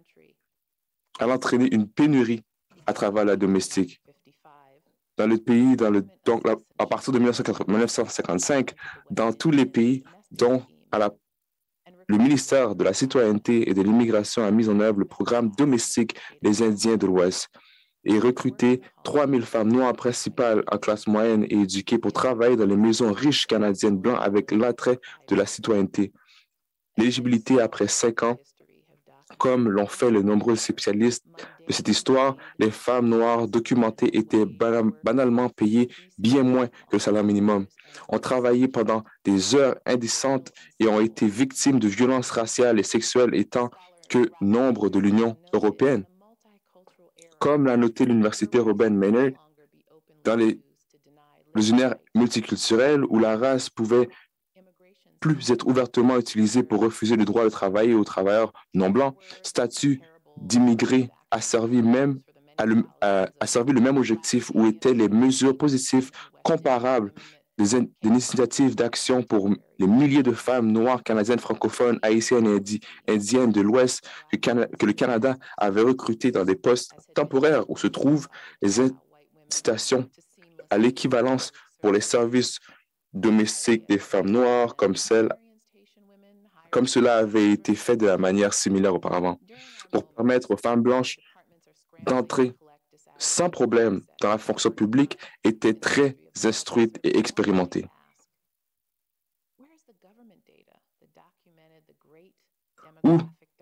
une pénurie à travers la domestique. Dans le pays, dans le, donc, à partir de mille neuf cent cinquante-cinq, dans tous les pays dont à la, le ministère de la Citoyenneté et de l'Immigration a mis en œuvre le programme domestique des Indiens de l'Ouest et recruté trois mille femmes noires principales en classe moyenne et éduquées pour travailler dans les maisons riches canadiennes blanches avec l'attrait de la citoyenneté. L'éligibilité après cinq ans, comme l'ont fait les nombreux spécialistes de cette histoire, les femmes noires documentées étaient banalement payées bien moins que le salaire minimum, ont travaillé pendant des heures indécentes et ont été victimes de violences raciales et sexuelles étant que nombre de l'Union européenne. Comme l'a noté l'Université Robert Manner, dans les, les univers multiculturels où la race pouvait plus être ouvertement utilisée pour refuser le droit de travailler aux travailleurs non blancs, statut d'immigrés a servi même à le, à, a servi le même objectif où étaient les mesures positives comparables des, in, des initiatives d'action pour les milliers de femmes noires canadiennes francophones, haïtiennes et indi, indiennes de l'Ouest que, que le Canada avait recrutées dans des postes temporaires où se trouvent les incitations à l'équivalence pour les services domestiques des femmes noires comme, celle, comme cela avait été fait de la manière similaire auparavant, pour permettre aux femmes blanches d'entrer sans problème dans la fonction publique étaient très instruites et expérimentées. Où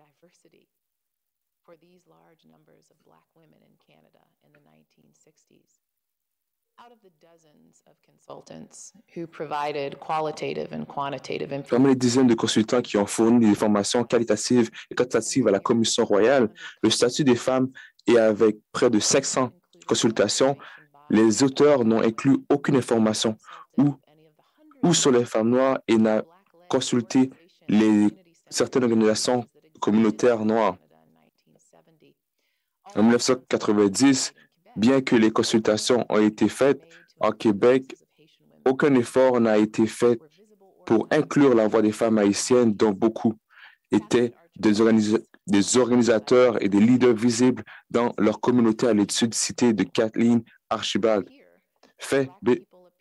Parmi les dizaines de consultants qui ont fourni des informations qualitatives et quantitatives à la Commission royale, le statut des femmes et avec près de cinq cents consultations, les auteurs n'ont inclus aucune information ou, ou sur les femmes noires et n'a consulté les, certaines organisations communautaires noires. En mille neuf cent quatre-vingt-dix, bien que les consultations ont été faites en Québec, aucun effort n'a été fait pour inclure la voix des femmes haïtiennes dont beaucoup étaient des, organisa des organisateurs et des leaders visibles dans leur communauté à l'étude citée de Kathleen Archibald. Fait B.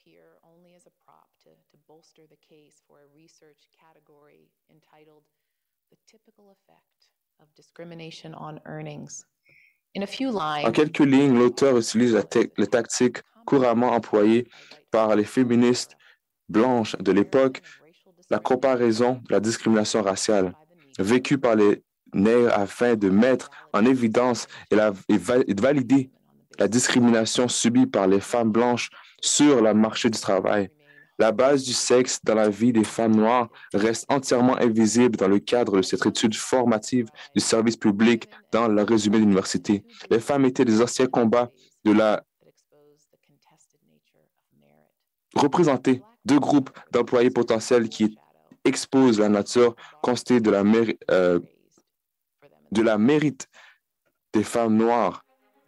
En quelques lignes, l'auteur utilise la, la tactique couramment employée par les féministes blanches de l'époque, la comparaison de la discrimination raciale vécue par les nègres afin de mettre en évidence et, la, et, va, et de valider la discrimination subie par les femmes blanches sur le marché du travail. La base du sexe dans la vie des femmes noires reste entièrement invisible dans le cadre de cette étude formative du service public dans le résumé de l'université. Les femmes étaient des anciens combats de la représenter deux groupes d'employés potentiels qui exposent la nature constatée de la, méri euh, de la mérite des femmes noires.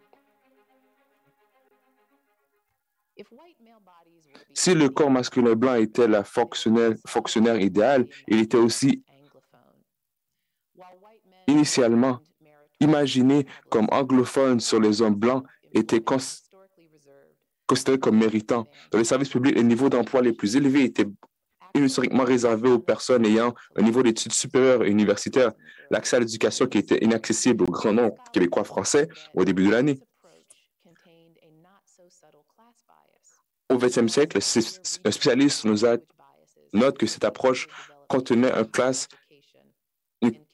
Si le corps masculin blanc était la fonctionnaire, fonctionnaire idéale, il était aussi initialement imaginé comme anglophone sur les hommes blancs était considéré comme méritant. Dans les services publics, les niveaux d'emploi les plus élevés étaient historiquement réservés aux personnes ayant un niveau d'études supérieures et universitaires. L'accès à l'éducation qui était inaccessible au grand nombre québécois français au début de l'année. Au vingtième siècle, un spécialiste nous a, note que cette approche contenait un classe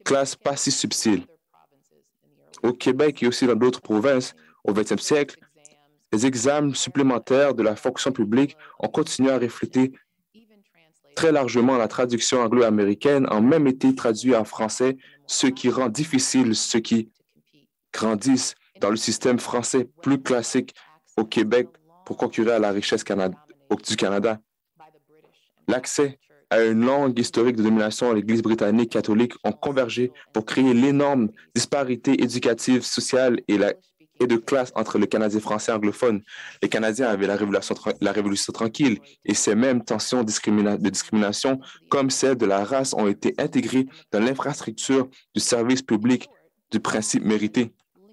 classe pas si subtile. Au Québec et aussi dans d'autres provinces, au vingtième siècle, les examens supplémentaires de la fonction publique ont continué à refléter très largement la traduction anglo-américaine, ont même été traduits en français, ce qui rend difficile ceux qui grandissent dans le système français plus classique au Québec pour concurrer à la richesse Canada, du Canada. L'accès à une longue historique de domination à l'Église britannique catholique ont convergé pour créer l'énorme disparité éducative, sociale et, la, et de classe entre les Canadiens français anglophones. Les Canadiens avaient la révolution, la révolution tranquille et ces mêmes tensions discrimina, de discrimination, comme celles de la race, ont été intégrées dans l'infrastructure du service public du principe mérité.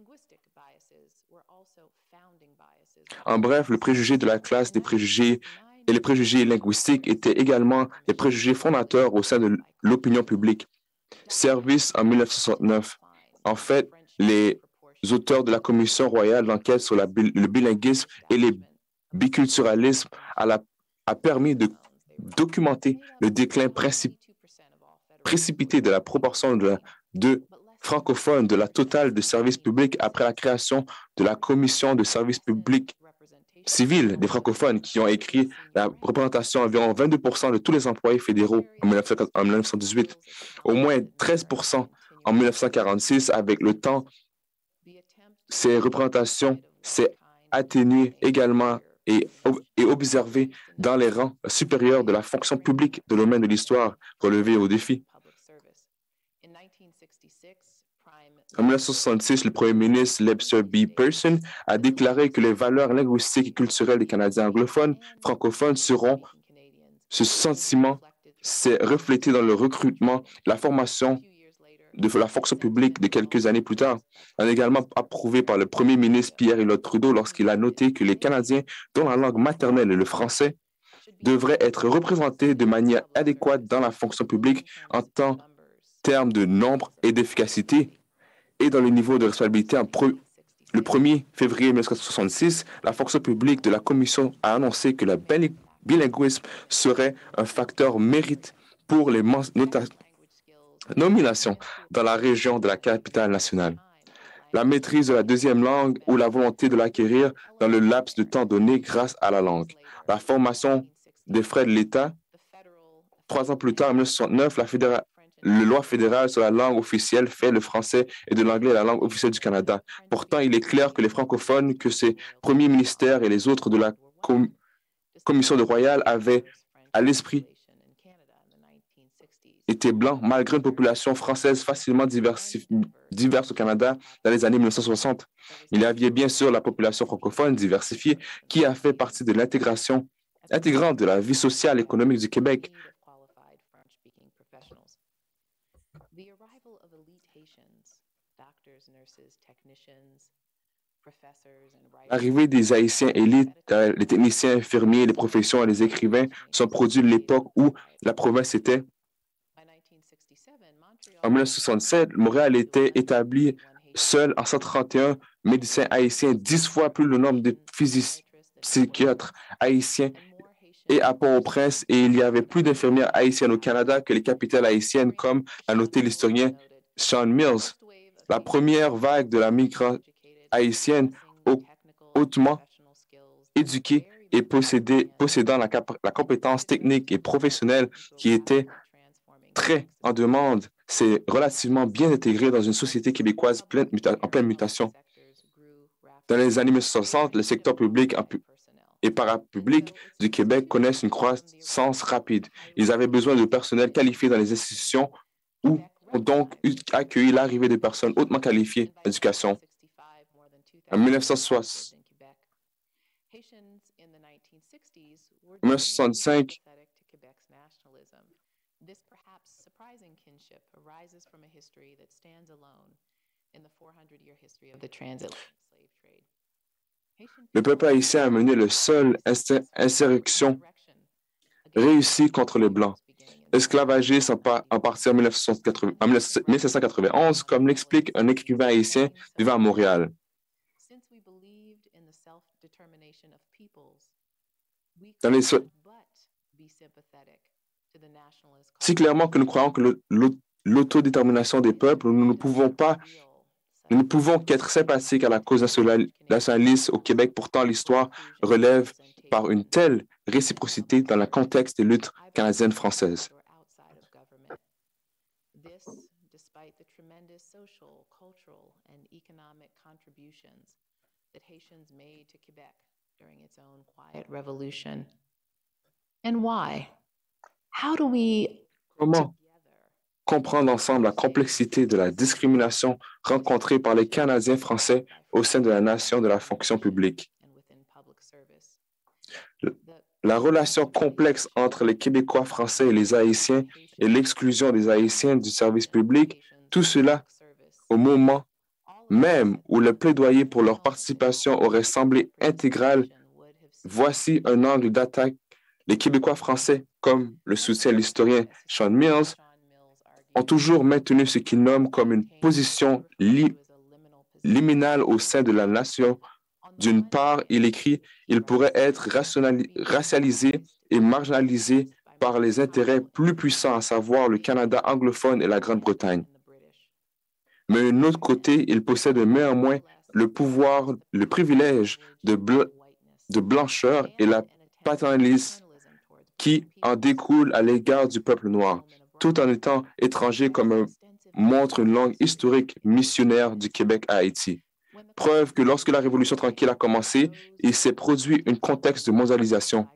En bref, le préjugé de la classe des préjugés et les préjugés linguistiques étaient également les préjugés fondateurs au sein de l'opinion publique. Service en mille neuf cent soixante-neuf. En fait, les auteurs de la Commission royale d'enquête sur la, le bilinguisme et les biculturalismes a, la, a permis de documenter le déclin précipité de la proportion de, de francophones de la totale de services publics après la création de la Commission de services publics civils des francophones qui ont écrit la représentation environ vingt-deux pour cent de tous les employés fédéraux en mille neuf cent dix-huit, au moins treize pour cent en mille neuf cent quarante-six. Avec le temps, ces représentations s'est atténuées également et, et observées dans les rangs supérieurs de la fonction publique de domaine de l'histoire relevée au défi. En mille neuf cent soixante-six, le premier ministre Lebster B. Pearson a déclaré que les valeurs linguistiques et culturelles des Canadiens anglophones, francophones seront, ce sentiment s'est reflété dans le recrutement, la formation de la fonction publique de quelques années plus tard, en également approuvé par le premier ministre Pierre-Éliott Trudeau lorsqu'il a noté que les Canadiens dont la langue maternelle est le français devraient être représentés de manière adéquate dans la fonction publique en tant termes de nombre et d'efficacité. Et dans le niveau de responsabilité, le premier février mille neuf cent soixante-six, la fonction publique de la Commission a annoncé que le bilinguisme serait un facteur mérite pour les nominations dans la région de la capitale nationale. La maîtrise de la deuxième langue ou la volonté de l'acquérir dans le laps de temps donné grâce à la langue. La formation des frais de l'État. Trois ans plus tard, en mille neuf cent soixante-neuf, la fédération La loi fédérale sur la langue officielle fait le français et de l'anglais la langue officielle du Canada. Pourtant, il est clair que les francophones, que ces premiers ministères et les autres de la com commission de royale avaient à l'esprit étaient blancs, malgré une population française facilement diverse au Canada dans les années mille neuf cent soixante. Il y avait bien sûr la population francophone diversifiée qui a fait partie de l'intégration intégrante de la vie sociale et économique du Québec. L'arrivée des Haïtiens élites, les techniciens infirmiers, les professions et les écrivains sont produits de l'époque où la province était. En mille neuf cent soixante-sept, Montréal était établi seul en cent trente et un médecins haïtiens, dix fois plus le nombre de physiciens, psychiatres haïtiens et à Port-au-Prince, et il y avait plus d'infirmières haïtiennes au Canada que les capitales haïtiennes, comme l'a noté l'historien Sean Mills. La première vague de la migration haïtienne hautement éduquée et possédée, possédant la, la compétence technique et professionnelle qui était très en demande, s'est relativement bien intégrée dans une société québécoise pleine, en pleine mutation. Dans les années mille neuf cent soixante, le secteur public et parapublic du Québec connaissent une croissance rapide. Ils avaient besoin de personnel qualifié dans les institutions où ont donc accueilli l'arrivée de personnes hautement qualifiées en éducation. En mille neuf cent soixante, en mille neuf cent soixante-cinq, le peuple haïtien a mené le seul insurrection réussie contre les Blancs. Esclavagistes en, en partie en, mille neuf cent quatre-vingt-onze, comme l'explique un écrivain haïtien vivant à Montréal. Dans les... Si clairement que nous croyons que l'autodétermination des peuples, nous ne pouvons pas, nous ne pouvons qu'être sympathiques à la cause nationaliste au Québec. Pourtant, l'histoire relève par une telle réciprocité dans le contexte des luttes canadiennes françaises. Despite the tremendous social, cultural, and economic contributions that Haitians made to Quebec during its own quiet revolution. And why? How do we Comment comprendre ensemble la complexité de la discrimination rencontrée par les Canadiens français au sein de la nation de la fonction publique? La relation complexe entre les Québécois français et les Haïtiens et l'exclusion des Haïtiens du service public, tout cela au moment même où le plaidoyer pour leur participation aurait semblé intégral. Voici un angle d'attaque. Les Québécois français, comme le soutient l'historien Sean Mills, ont toujours maintenu ce qu'ils nomment comme une position li liminale au sein de la nation. D'une part, il écrit, il pourrait être racialisé et marginalisé par les intérêts plus puissants, à savoir le Canada anglophone et la Grande-Bretagne. Mais d'un autre côté, il possède néanmoins le pouvoir, le privilège de, bl de blancheur et la paternalisme qui en découle à l'égard du peuple noir, tout en étant étranger comme un, montre une longue historique missionnaire du Québec à Haïti. Preuve que lorsque la Révolution tranquille a commencé, il s'est produit un contexte de mondialisation.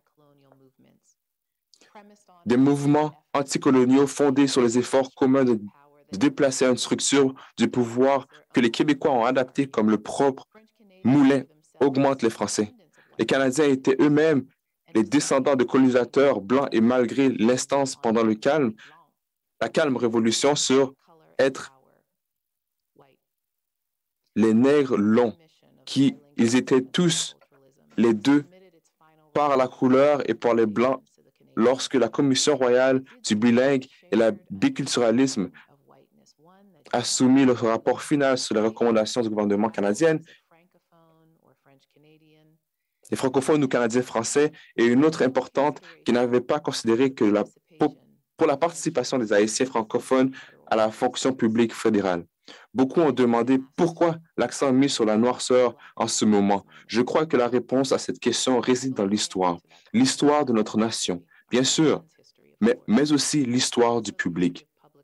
Des mouvements anticoloniaux fondés sur les efforts communs de, de déplacer une structure du pouvoir que les Québécois ont adapté comme le propre moulin augmentent les Français. Les Canadiens étaient eux-mêmes les descendants de colonisateurs blancs et malgré l'instance pendant le calme, la calme révolution sur être les nègres longs, qui ils étaient tous les deux par la couleur et par les blancs lorsque la Commission royale du bilingue et le biculturalisme a soumis le rapport final sur les recommandations du gouvernement canadien, les francophones ou Canadiens français, et une autre importante qui n'avait pas considéré que la, pour la participation des Haïtiens francophones à la fonction publique fédérale. Beaucoup ont demandé pourquoi l'accent mis sur la noirceur en ce moment. Je crois que la réponse à cette question réside dans l'histoire, l'histoire de notre nation, bien sûr, mais, mais aussi l'histoire du public.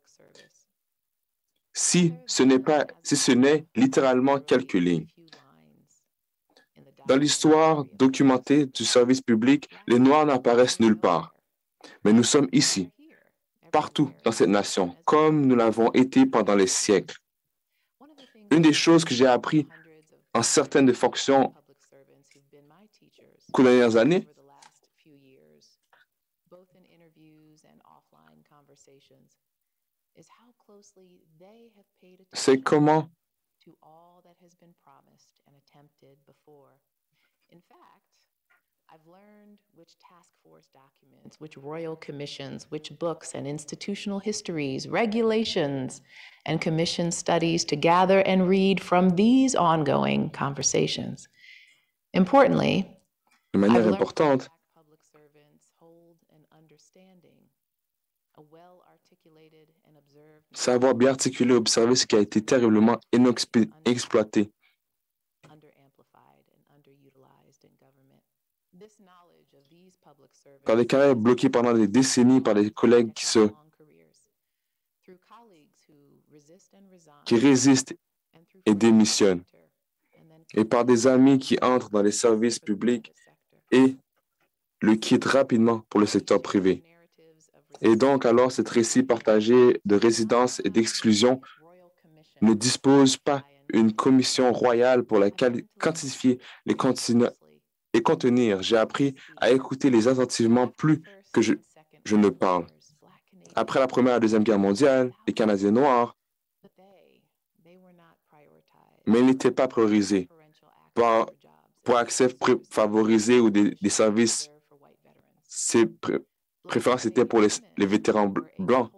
Si ce n'est pas, si ce n'est littéralement quelques lignes. Dans l'histoire documentée du service public, les Noirs n'apparaissent nulle part. Mais nous sommes ici, partout dans cette nation, comme nous l'avons été pendant les siècles. Une des choses que j'ai appris en certaines des fonctions aux dernières années, c'est comment In fact, I've learned which task force documents, which royal commissions, which books and institutional histories, regulations, and commission studies to gather and read from these ongoing conversations. Importantly, de manière importante, public servants hold an understanding, a well-articulated and observed savoir bien articuler et observer ce qui a été terriblement exploité. Par des carrières bloquées pendant des décennies par des collègues qui, se, qui résistent et démissionnent, et par des amis qui entrent dans les services publics et le quittent rapidement pour le secteur privé. Et donc, alors, cette récit partagé de résidence et d'exclusion ne dispose pas d'une commission royale pour la quantifier les continents et contenir. J'ai appris à écouter les attentivement plus que je, je ne parle. Après la Première et la Deuxième Guerre mondiale, les Canadiens noirs, mais ils n'étaient pas priorisés par, pour accès favorisé ou des, des services. Ces pré préférences étaient pour les, les vétérans blancs.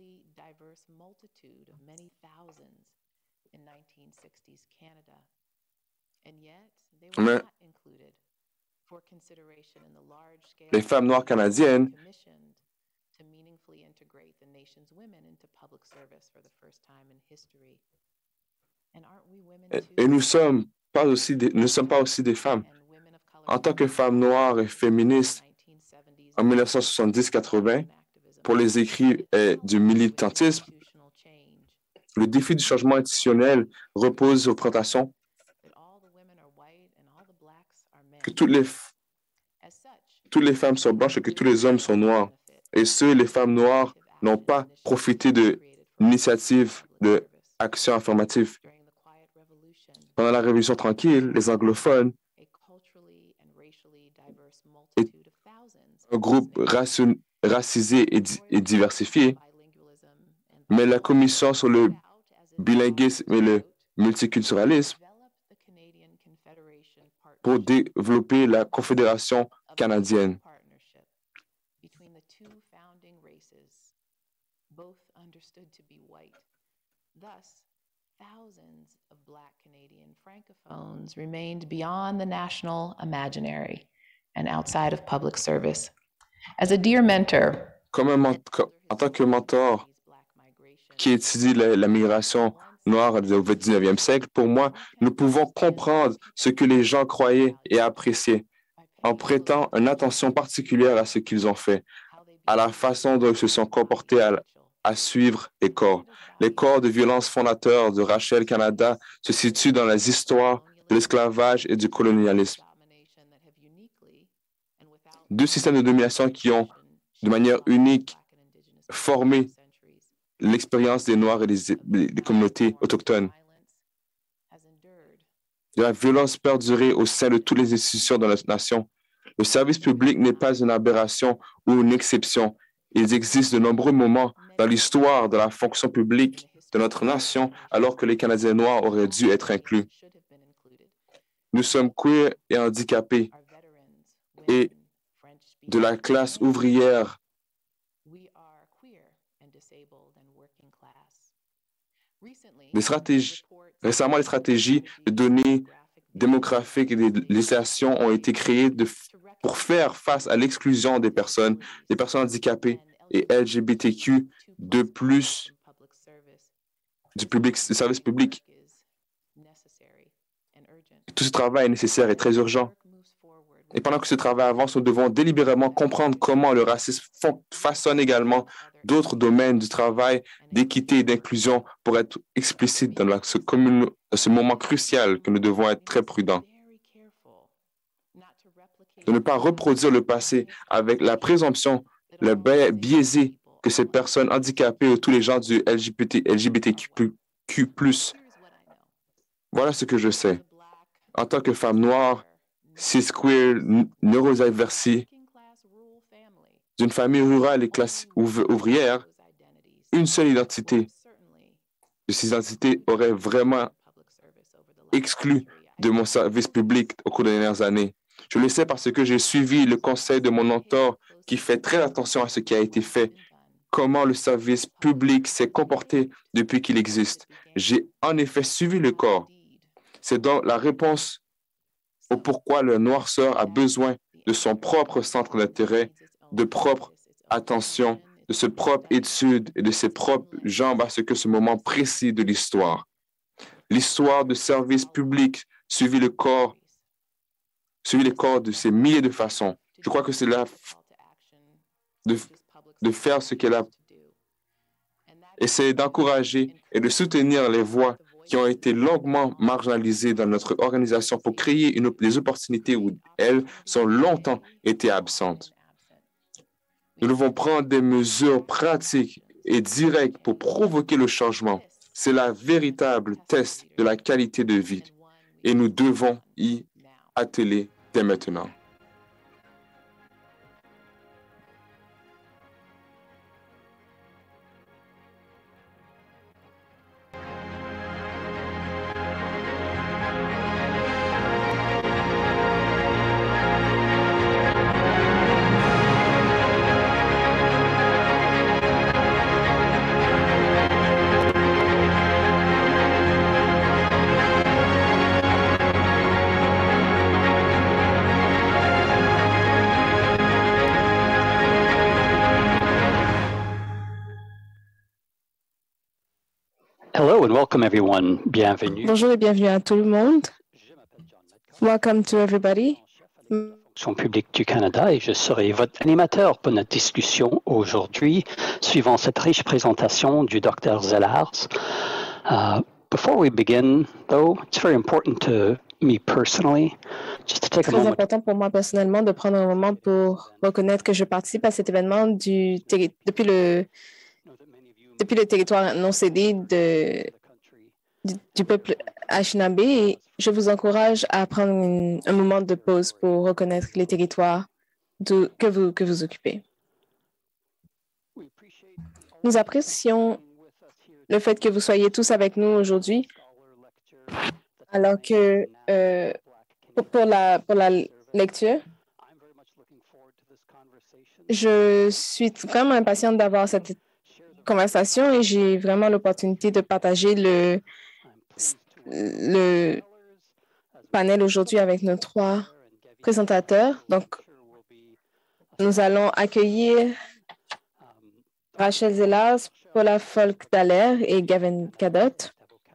Mais les femmes noires canadiennes Et, et nous sommes pas aussi des, ne sommes pas aussi des femmes. En tant que femmes noires et féministes, en mille neuf cent soixante-dix quatre-vingt, pour les écrits et du militantisme, le défi du changement institutionnel repose sur la présentation que toutes les, toutes les femmes sont blanches et que tous les hommes sont noirs. Et ceux, les femmes noires, n'ont pas profité de l'initiative d'action affirmative. Pendant la Révolution tranquille, les anglophones et un groupe raci- racisé et, di- et diversifié, mais la Commission sur le bilinguisme et le multiculturalisme pour développer la Confédération canadienne. Thousands of Black Canadian francophones remained beyond the national imaginary and outside of public service. As a dear mentor, Comme un ment- co- en tant que mentor qui étudie la, la migration noire au dix-neuvième siècle, pour moi, nous pouvons comprendre ce que les gens croyaient et appréciaient en prêtant une attention particulière à ce qu'ils ont fait, à la façon dont ils se sont comportés à, à suivre les corps. Les corps de violence fondateurs de Rachel Canada se situent dans les histoires de l'esclavage et du colonialisme. Deux systèmes de domination qui ont, de manière unique, formé l'expérience des Noirs et des, des communautés autochtones. De la violence perdurée au sein de toutes les institutions de notre nation. Le service public n'est pas une aberration ou une exception. Il existe de nombreux moments dans l'histoire de la fonction publique de notre nation alors que les Canadiens noirs auraient dû être inclus. Nous sommes queer et handicapés et de la classe ouvrière. Les stratégies, récemment, les stratégies de données démographiques et des législations ont été créées de, pour faire face à l'exclusion des personnes, des personnes handicapées et L G B T Q de plus du public, du service public. Tout ce travail est nécessaire et très urgent. Et pendant que ce travail avance, nous devons délibérément comprendre comment le racisme façonne également d'autres domaines du travail d'équité et d'inclusion pour être explicite dans la, ce, commun, ce moment crucial que nous devons être très prudents. De ne pas reproduire le passé avec la présomption, le biaisé que ces personnes handicapées ou tous les gens du L G B T, L G B T Q plus. Voilà ce que je sais. En tant que femme noire, cis queer, neurodiversie, d'une famille rurale et classe ouvrière, une seule identité de ces identités aurait vraiment exclu de mon service public au cours des dernières années. Je le sais parce que j'ai suivi le conseil de mon mentor qui fait très attention à ce qui a été fait, comment le service public s'est comporté depuis qu'il existe. J'ai en effet suivi le corps. C'est donc la réponse au pourquoi le noirceur a besoin de son propre centre d'intérêt, de propre attention, de ses propres études et de ses propres jambes à ce que ce moment précis de l'histoire. L'histoire de service public suivit le corps, suivit les corps de ces milliers de façons. Je crois que c'est là de, de faire ce qu'elle a, essayer d'encourager et de soutenir les voix qui ont été longuement marginalisées dans notre organisation pour créer une, des opportunités où elles ont longtemps été absentes. Nous devons prendre des mesures pratiques et directes pour provoquer le changement. C'est la véritable test de la qualité de vie et nous devons y atteler dès maintenant. Hello and welcome everyone. Bienvenue. Bonjour et bienvenue à tout le monde. Welcome to everybody. Fonction publique du Canada et je serai votre animateur pour notre discussion aujourd'hui, suivant cette riche présentation du docteur Zellars. Uh, before we begin, though, it's very important to me personally, just to take a Très moment. important pour moi personnellement de prendre un moment pour reconnaître que je participe à cet événement du terri- depuis le depuis le territoire non cédé de, du, du peuple Anishinaabe. Et je vous encourage à prendre une- un moment de pause pour reconnaître les territoires de- que vous que vous occupez. Nous apprécions le fait que vous soyez tous avec nous aujourd'hui, alors que euh, pour, pour la, pour la lecture, je suis vraiment impatiente d'avoir cette conversation et j'ai vraiment l'opportunité de partager le, le panel aujourd'hui avec nos trois présentateurs. Donc, nous allons accueillir Rachel Zellars, Paula Falk-Dallaire et Gavin Cadott.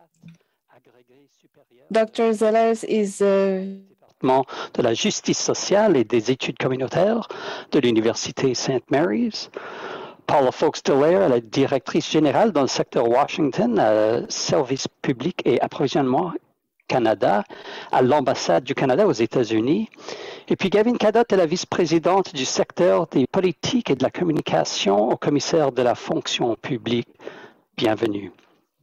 docteur Zellars is uh, de la justice sociale et des études communautaires de l'Université Saint Mary's. Paula Falk-Dallaire est la directrice générale dans le secteur Washington, à Services publics et approvisionnement Canada, à l'ambassade du Canada aux États-Unis. Et puis Gavin Cadott est la vice-présidente du secteur des politiques et de la communication au commissaire de la fonction publique. Bienvenue.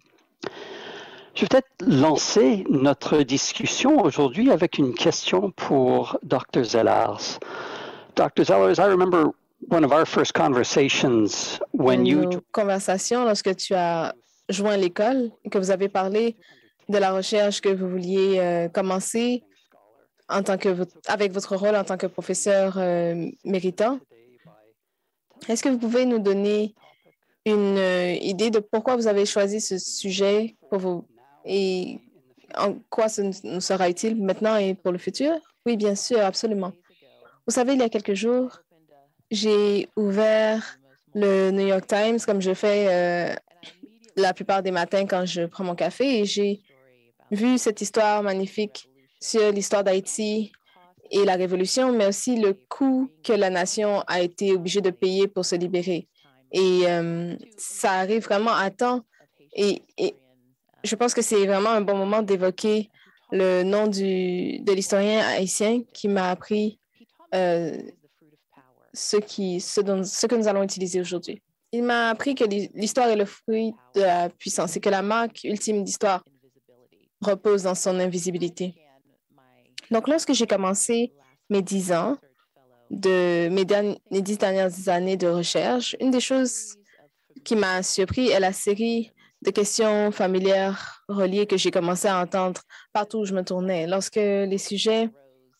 Je vais peut-être lancer notre discussion aujourd'hui avec une question pour docteur Zellars. docteur Zellars, I remember one of our first conversations when you... Nos conversations lorsque tu as joint l'école et que vous avez parlé de la recherche que vous vouliez euh, commencer en tant que, avec votre rôle en tant que professeur euh, méritant. Est-ce que vous pouvez nous donner une euh, idée de pourquoi vous avez choisi ce sujet pour vous et en quoi ce nous sera utile maintenant et pour le futur? Oui, bien sûr, absolument. Vous savez, il y a quelques jours, j'ai ouvert le New York Times comme je fais euh, la plupart des matins quand je prends mon café et j'ai vu cette histoire magnifique sur l'histoire d'Haïti et la révolution, mais aussi le coût que la nation a été obligée de payer pour se libérer. Et euh, ça arrive vraiment à temps. Et, et je pense que c'est vraiment un bon moment d'évoquer le nom du, de l'historien haïtien qui m'a appris euh, ce, qui, ce, dont, ce que nous allons utiliser aujourd'hui. Il m'a appris que l'histoire est le fruit de la puissance et que la marque ultime d'histoire repose dans son invisibilité. Donc, lorsque j'ai commencé mes dix ans, de mes, derniers, mes dix dernières années de recherche, une des choses qui m'a surpris est la série de questions familières reliées que j'ai commencé à entendre partout où je me tournais. Lorsque les sujets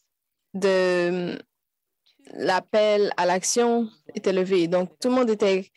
de l'appel à l'action étaient levés, donc tout le monde était,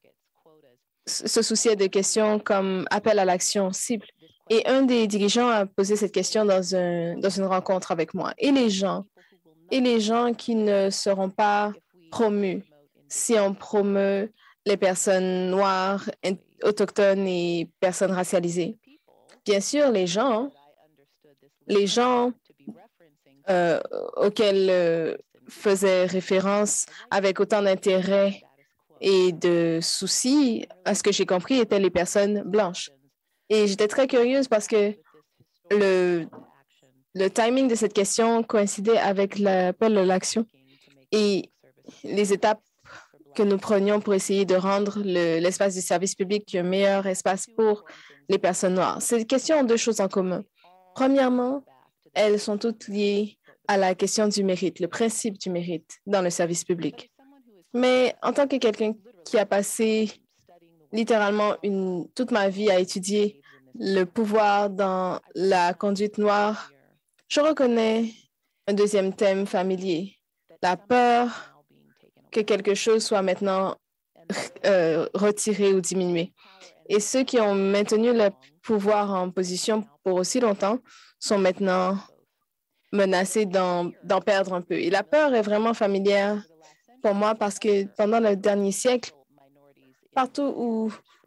se souciait de questions comme appel à l'action cible. Et un des dirigeants a posé cette question dans, un, dans une rencontre avec moi. Et les gens, et les gens qui ne seront pas promus si on promeut les personnes noires, autochtones et personnes racialisées. Bien sûr, les gens, les gens euh, auxquels euh, faisait référence avec autant d'intérêt et de soucis, à ce que j'ai compris, étaient les personnes blanches. Et j'étais très curieuse parce que le, le timing de cette question coïncidait avec l'appel à l'action et les étapes que nous prenions pour essayer de rendre l'espace du service public un meilleur espace pour les personnes noires. Ces questions ont deux choses en commun. Premièrement, elles sont toutes liées à la question du mérite, le principe du mérite dans le service public. Mais en tant que quelqu'un qui a passé littéralement une, toute ma vie à étudier le pouvoir dans la conduite noire, je reconnais un deuxième thème familier, la peur que quelque chose soit maintenant euh, retiré ou diminué. Et ceux qui ont maintenu le pouvoir en position pour aussi longtemps sont maintenant menacés d'en d'en perdre un peu. Et la peur est vraiment familière pour moi parce que pendant le dernier siècle, partout où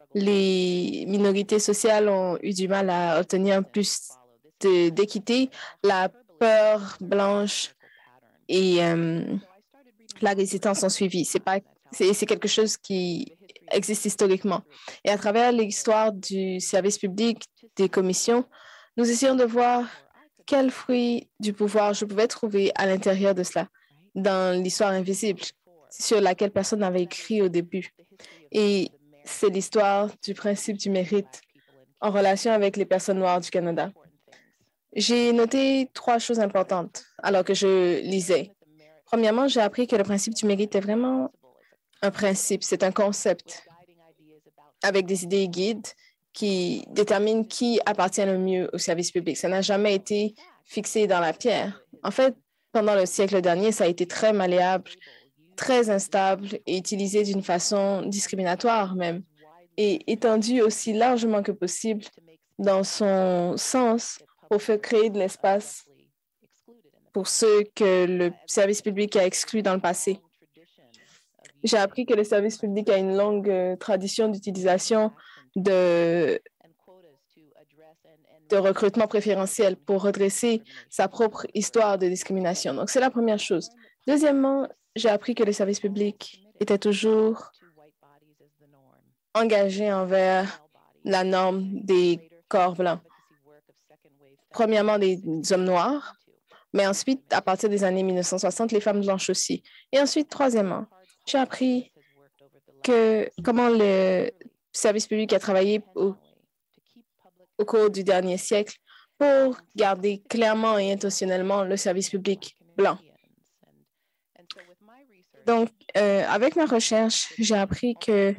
les minorités sociales ont eu du mal à obtenir plus d'équité, la peur blanche et euh, la résistance ont suivi. C'est pas, c'est, c'est quelque chose qui existe historiquement. Et à travers l'histoire du service public, des commissions, nous essayons de voir quels fruits du pouvoir je pouvais trouver à l'intérieur de cela, dans l'histoire invisible, sur laquelle personne n'avait écrit au début. Et c'est l'histoire du principe du mérite en relation avec les personnes noires du Canada. J'ai noté trois choses importantes alors que je lisais. Premièrement, j'ai appris que le principe du mérite est vraiment un principe, c'est un concept avec des idées guides qui déterminent qui appartient le mieux au service public. Ça n'a jamais été fixé dans la pierre. En fait, pendant le siècle dernier, ça a été très malléable, très instable et utilisé d'une façon discriminatoire même, et étendu aussi largement que possible dans son sens pour faire créer de l'espace pour ceux que le service public a exclus dans le passé. J'ai appris que le service public a une longue euh, tradition d'utilisation de, de recrutement préférentiel pour redresser sa propre histoire de discrimination. Donc, c'est la première chose. Deuxièmement, j'ai appris que le service public était toujours engagé envers la norme des corps blancs. Premièrement, des hommes noirs, mais ensuite, à partir des années mille neuf cent soixante, les femmes blanches aussi. Et ensuite, troisièmement, j'ai appris que comment le service public a travaillé au, au cours du dernier siècle pour garder clairement et intentionnellement le service public blanc. Donc, euh, avec ma recherche, j'ai appris que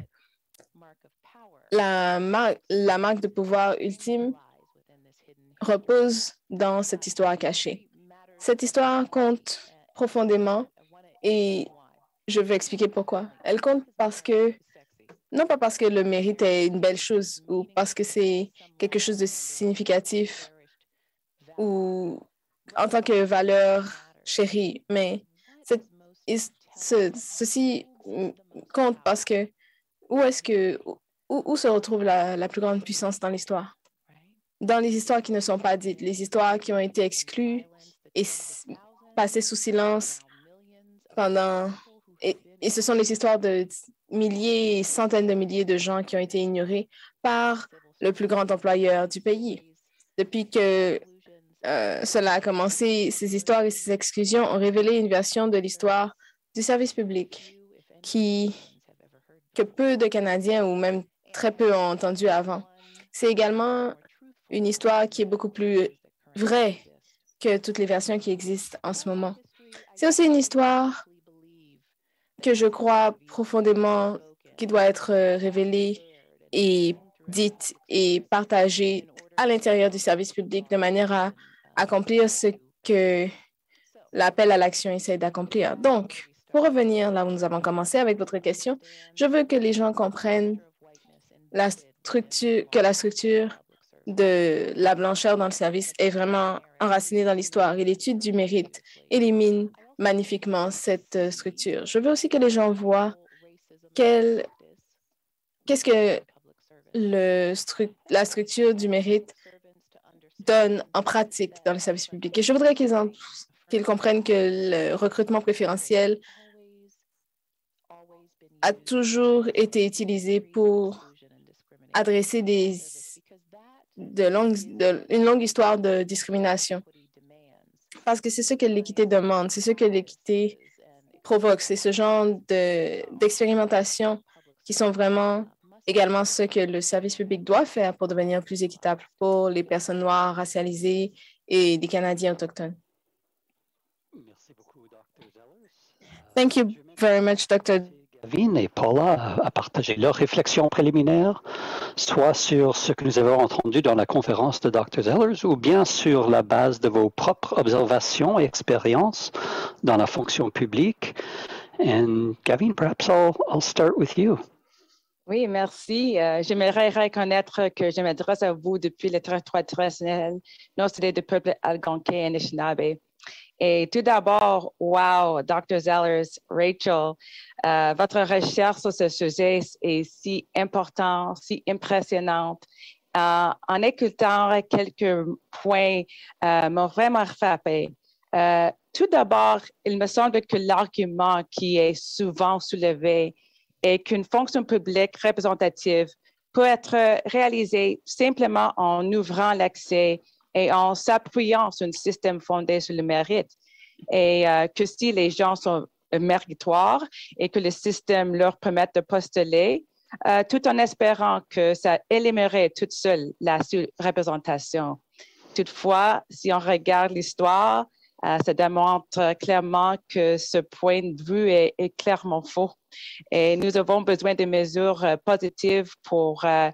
la, mar la marque de pouvoir ultime repose dans cette histoire cachée. Cette histoire compte profondément et je vais expliquer pourquoi. Elle compte parce que, non pas parce que le mérite est une belle chose ou parce que c'est quelque chose de significatif ou en tant que valeur chérie, mais cette, ce, ceci compte parce que où est-ce que, où, où se retrouve la, la plus grande puissance dans l'histoire? Dans les histoires qui ne sont pas dites, les histoires qui ont été exclues et passées sous silence pendant... Et, et ce sont les histoires de milliers et centaines de milliers de gens qui ont été ignorés par le plus grand employeur du pays. Depuis que euh, cela a commencé, ces histoires et ces exclusions ont révélé une version de l'histoire du service public qui, que peu de Canadiens ou même très peu ont entendu avant. C'est également une histoire qui est beaucoup plus vraie que toutes les versions qui existent en ce moment. C'est aussi une histoire que je crois profondément qui doit être révélée et dite et partagée à l'intérieur du service public de manière à accomplir ce que l'appel à l'action essaie d'accomplir. Donc, pour revenir là où nous avons commencé avec votre question, je veux que les gens comprennent la structure, que la structure de la blancheur dans le service est vraiment enracinée dans l'histoire et l'étude du mérite élimine magnifiquement cette structure. Je veux aussi que les gens voient qu'est-ce que le stru la structure du mérite donne en pratique dans le service public. Et je voudrais qu'ils qu'ils comprennent que le recrutement préférentiel a toujours été utilisé pour adresser des, de longues, de, une longue histoire de discrimination. Parce que c'est ce que l'équité demande, c'est ce que l'équité provoque, c'est ce genre d'expérimentation qui sont vraiment également ce que le service public doit faire pour devenir plus équitable pour les personnes noires, racialisées et les Canadiens autochtones. Merci beaucoup, docteur Zellers. Thank you very much, docteur Gavin et Paula à partager leurs réflexions préliminaires, soit sur ce que nous avons entendu dans la conférence de docteur Zellers ou bien sur la base de vos propres observations et expériences dans la fonction publique. And Gavin, perhaps I'll, I'll start with you. Oui, merci. Euh, J'aimerais reconnaître que je m'adresse à vous depuis le territoire traditionnel, non cédé du peuple algonquin et Anishinaabe. Et tout d'abord, wow, docteur Zellers, Rachel, euh, votre recherche sur ce sujet est si importante, si impressionnante. Euh, en écoutant quelques points euh, m'ont vraiment frappé. Euh, tout d'abord, il me semble que l'argument qui est souvent soulevé est qu'une fonction publique représentative peut être réalisée simplement en ouvrant l'accès et en s'appuyant sur un système fondé sur le mérite. Et euh, que si les gens sont méritoires et que le système leur permette de postuler, euh, tout en espérant que ça éliminerait toute seule la sous-représentation. Toutefois, si on regarde l'histoire, euh, ça démontre clairement que ce point de vue est, est clairement faux. Et nous avons besoin de mesures euh, positives pour euh,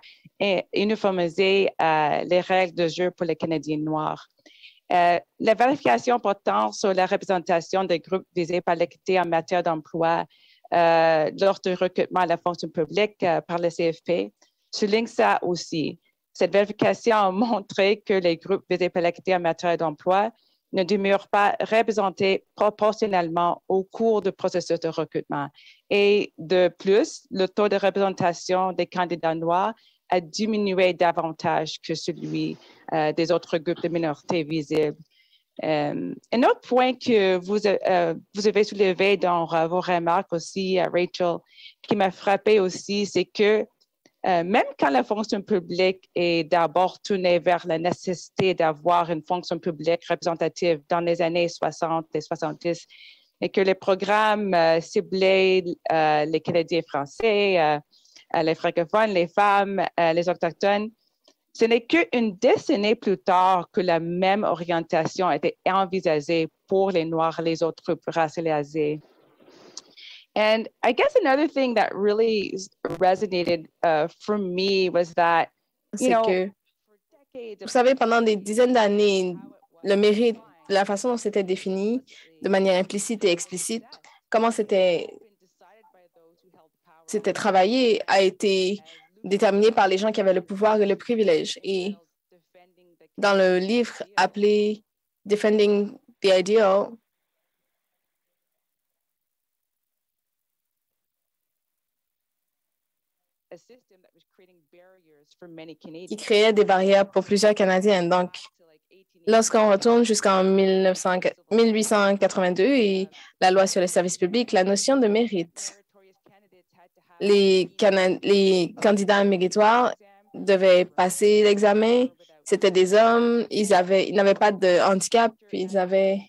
uniformiser euh, les règles de jeu pour les Canadiens noirs. Euh, la vérification portant sur la représentation des groupes visés par l'équité en matière d'emploi euh, lors du recrutement à la fonction publique euh, par le C F P souligne ça aussi. Cette vérification a montré que les groupes visés par l'équité en matière d'emploi ne demeurent pas représentés proportionnellement au cours du processus de recrutement. Et de plus, le taux de représentation des candidats noirs a diminué davantage que celui euh, des autres groupes de minorités visibles. Euh, un autre point que vous, euh, vous avez soulevé dans euh, vos remarques aussi, euh, Rachel, qui m'a frappé aussi, c'est que euh, même quand la fonction publique est d'abord tournée vers la nécessité d'avoir une fonction publique représentative dans les années soixante et soixante-dix, et que les programmes euh, ciblaient euh, les Canadiens français, euh, les francophones, les femmes, euh, les autochtones, ce n'est qu'une décennie plus tard que la même orientation a été envisagée pour les Noirs et les autres groupes racialisés. And I guess another thing that really resonated uh, for me was that, you know, que, vous savez, pendant des dizaines d'années, le mérite, la façon dont c'était défini de manière implicite et explicite, comment c'était c'était travaillé, a été déterminé par les gens qui avaient le pouvoir et le privilège. Et dans le livre appelé Defending the Ideal, qui créait des barrières pour plusieurs Canadiens. Donc, lorsqu'on retourne jusqu'en mille huit cent quatre-vingt-deux et la loi sur les services publics, la notion de mérite, les, les candidats méritoires devaient passer l'examen. C'était des hommes, ils avaient, ils n'avaient pas de handicap, ils avaient,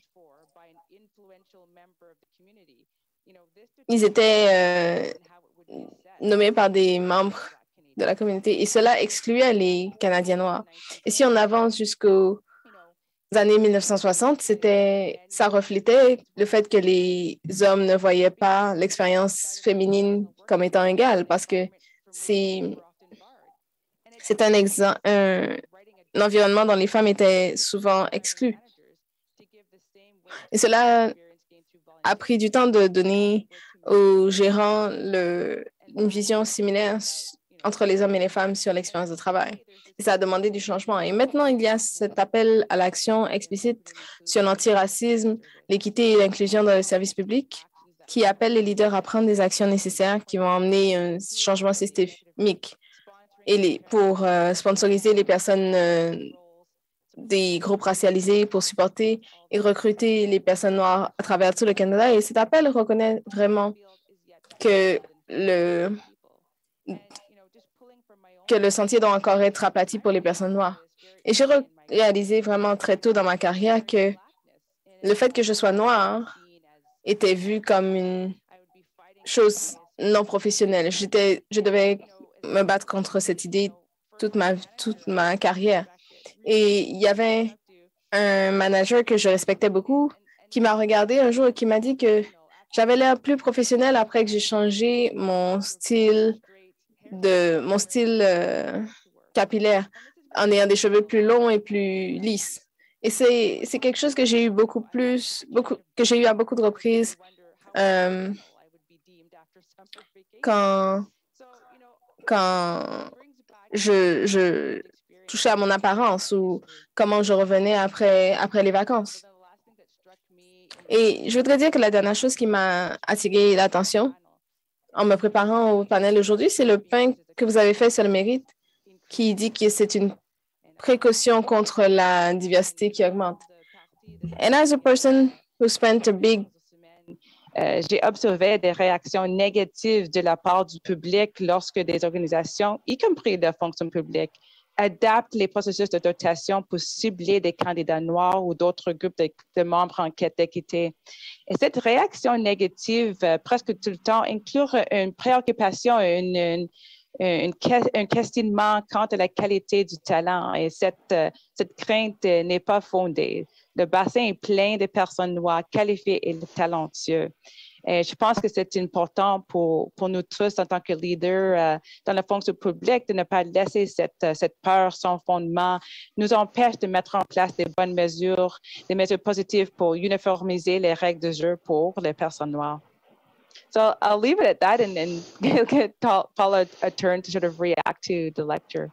ils étaient euh, nommés par des membres de la communauté et cela excluait les Canadiens noirs. Et si on avance jusqu'aux années mille neuf cent soixante, c'était, ça reflétait le fait que les hommes ne voyaient pas l'expérience féminine comme étant égale parce que c'est, c'est un, exa- un, un environnement dont les femmes étaient souvent exclues. Et cela a pris du temps de donner aux gérants le, une vision similaire entre les hommes et les femmes sur l'expérience de travail. Et ça a demandé du changement. Et maintenant, il y a cet appel à l'action explicite sur l'antiracisme, l'équité et l'inclusion dans le service public qui appelle les leaders à prendre des actions nécessaires qui vont emmener un changement systémique et les, pour euh, sponsoriser les personnes euh, des groupes racialisés, pour supporter et recruter les personnes noires à travers tout le Canada. Et cet appel reconnaît vraiment que le, que le sentier doit encore être aplati pour les personnes noires. Et j'ai réalisé vraiment très tôt dans ma carrière que le fait que je sois noire était vu comme une chose non professionnelle. J'étais, je devais me battre contre cette idée toute ma, toute ma carrière. Et il y avait un manager que je respectais beaucoup qui m'a regardé un jour et qui m'a dit que j'avais l'air plus professionnelle après que j'ai changé mon style de mon style euh, capillaire en ayant des cheveux plus longs et plus lisses. Et c'est, c'est quelque chose que j'ai eu beaucoup plus, beaucoup, que j'ai eu à beaucoup de reprises euh, quand, quand je, je touchais à mon apparence ou comment je revenais après, après les vacances. Et je voudrais dire que la dernière chose qui m'a attiré l'attention en me préparant au panel aujourd'hui, c'est le point que vous avez fait sur le mérite qui dit que c'est une précaution contre la diversité qui augmente. And as a person who spent a big Euh, j'ai observé des réactions négatives de la part du public lorsque des organisations, y compris la fonction publique, adaptent les processus de dotation pour cibler des candidats noirs ou d'autres groupes de, de membres en quête d'équité. Et cette réaction négative, euh, presque tout le temps, inclut une préoccupation, une, une, une, un questionnement quant à la qualité du talent. Et cette, euh, cette crainte euh, n'est pas fondée. Le bassin est plein de personnes noires qualifiées et talentueuses. Et je pense que c'est important pour, pour nous tous en tant que leaders euh, dans la fonction publique de ne pas laisser cette, cette peur sans fondement nous empêche de mettre en place des bonnes mesures, des mesures positives pour uniformiser les règles de jeu pour les personnes noires. So I'll leave it at that and then give Paul a, a turn to sort of react to the lecture.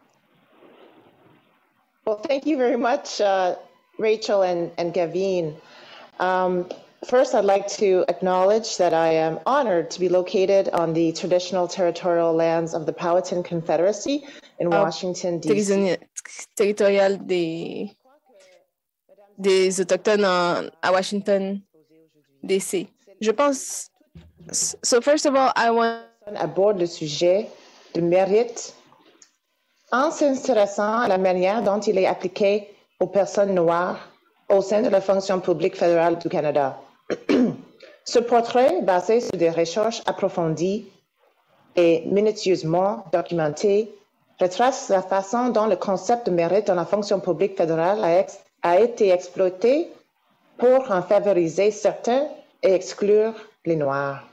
Well, thank you very much, uh, Rachel and, and Gavin. Um, first, I'd like to acknowledge that I am honored to be located on the traditional territorial lands of the Powhatan Confederacy in Ah, Washington, D C territorial des, des Autochtones en, à Washington, D C. Je pense, so first of all, I want aborde le sujet du mérite en s'intéressant à la manière dont il est appliqué aux personnes noires au sein de la fonction publique fédérale du Canada. Ce portrait, basé sur des recherches approfondies et minutieusement documentées, retrace la façon dont le concept de mérite dans la fonction publique fédérale a, ex a été exploité pour en favoriser certains et exclure les Noirs.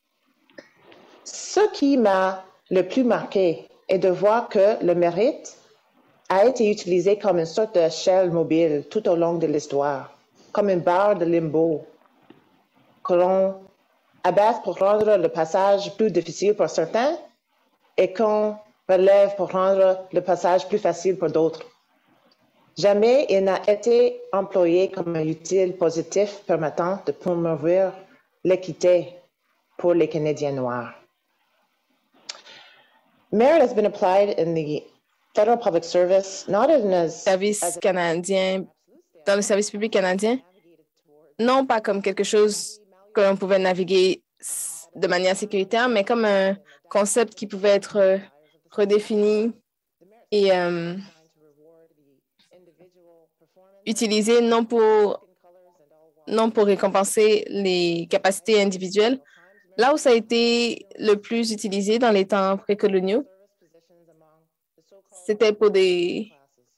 Ce qui m'a le plus marqué est de voir que le mérite a été utilisé comme une sorte d'échelle mobile tout au long de l'histoire, comme une barre de limbo que l'on abaisse pour rendre le passage plus difficile pour certains et qu'on relève pour rendre le passage plus facile pour d'autres. Jamais il n'a été employé comme un outil positif permettant de promouvoir l'équité pour les Canadiens noirs. Merit has been applied in the federal public service, not in as, service as canadien, dans le service public canadien, non pas comme quelque chose que l'on pouvait naviguer de manière sécuritaire, mais comme un concept qui pouvait être redéfini et euh, utilisé non pour, non pour récompenser les capacités individuelles. Là où ça a été le plus utilisé dans les temps précoloniaux, c'était pour des...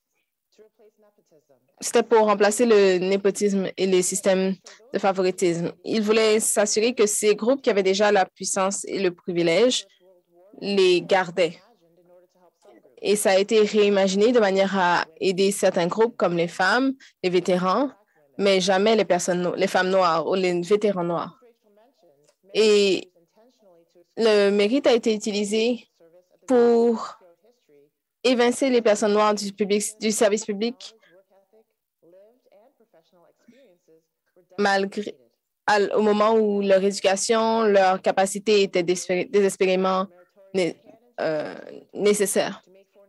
C'était pour remplacer le népotisme et les systèmes de favoritisme. Ils voulaient s'assurer que ces groupes qui avaient déjà la puissance et le privilège les gardaient. Et ça a été réimaginé de manière à aider certains groupes comme les femmes, les vétérans, mais jamais les personnes, les femmes noires ou les vétérans noirs. Et le mérite a été utilisé pour évincer les personnes noires du, public, du service public malgré, au moment où leur éducation, leur capacité étaient désespérément né, euh, nécessaires.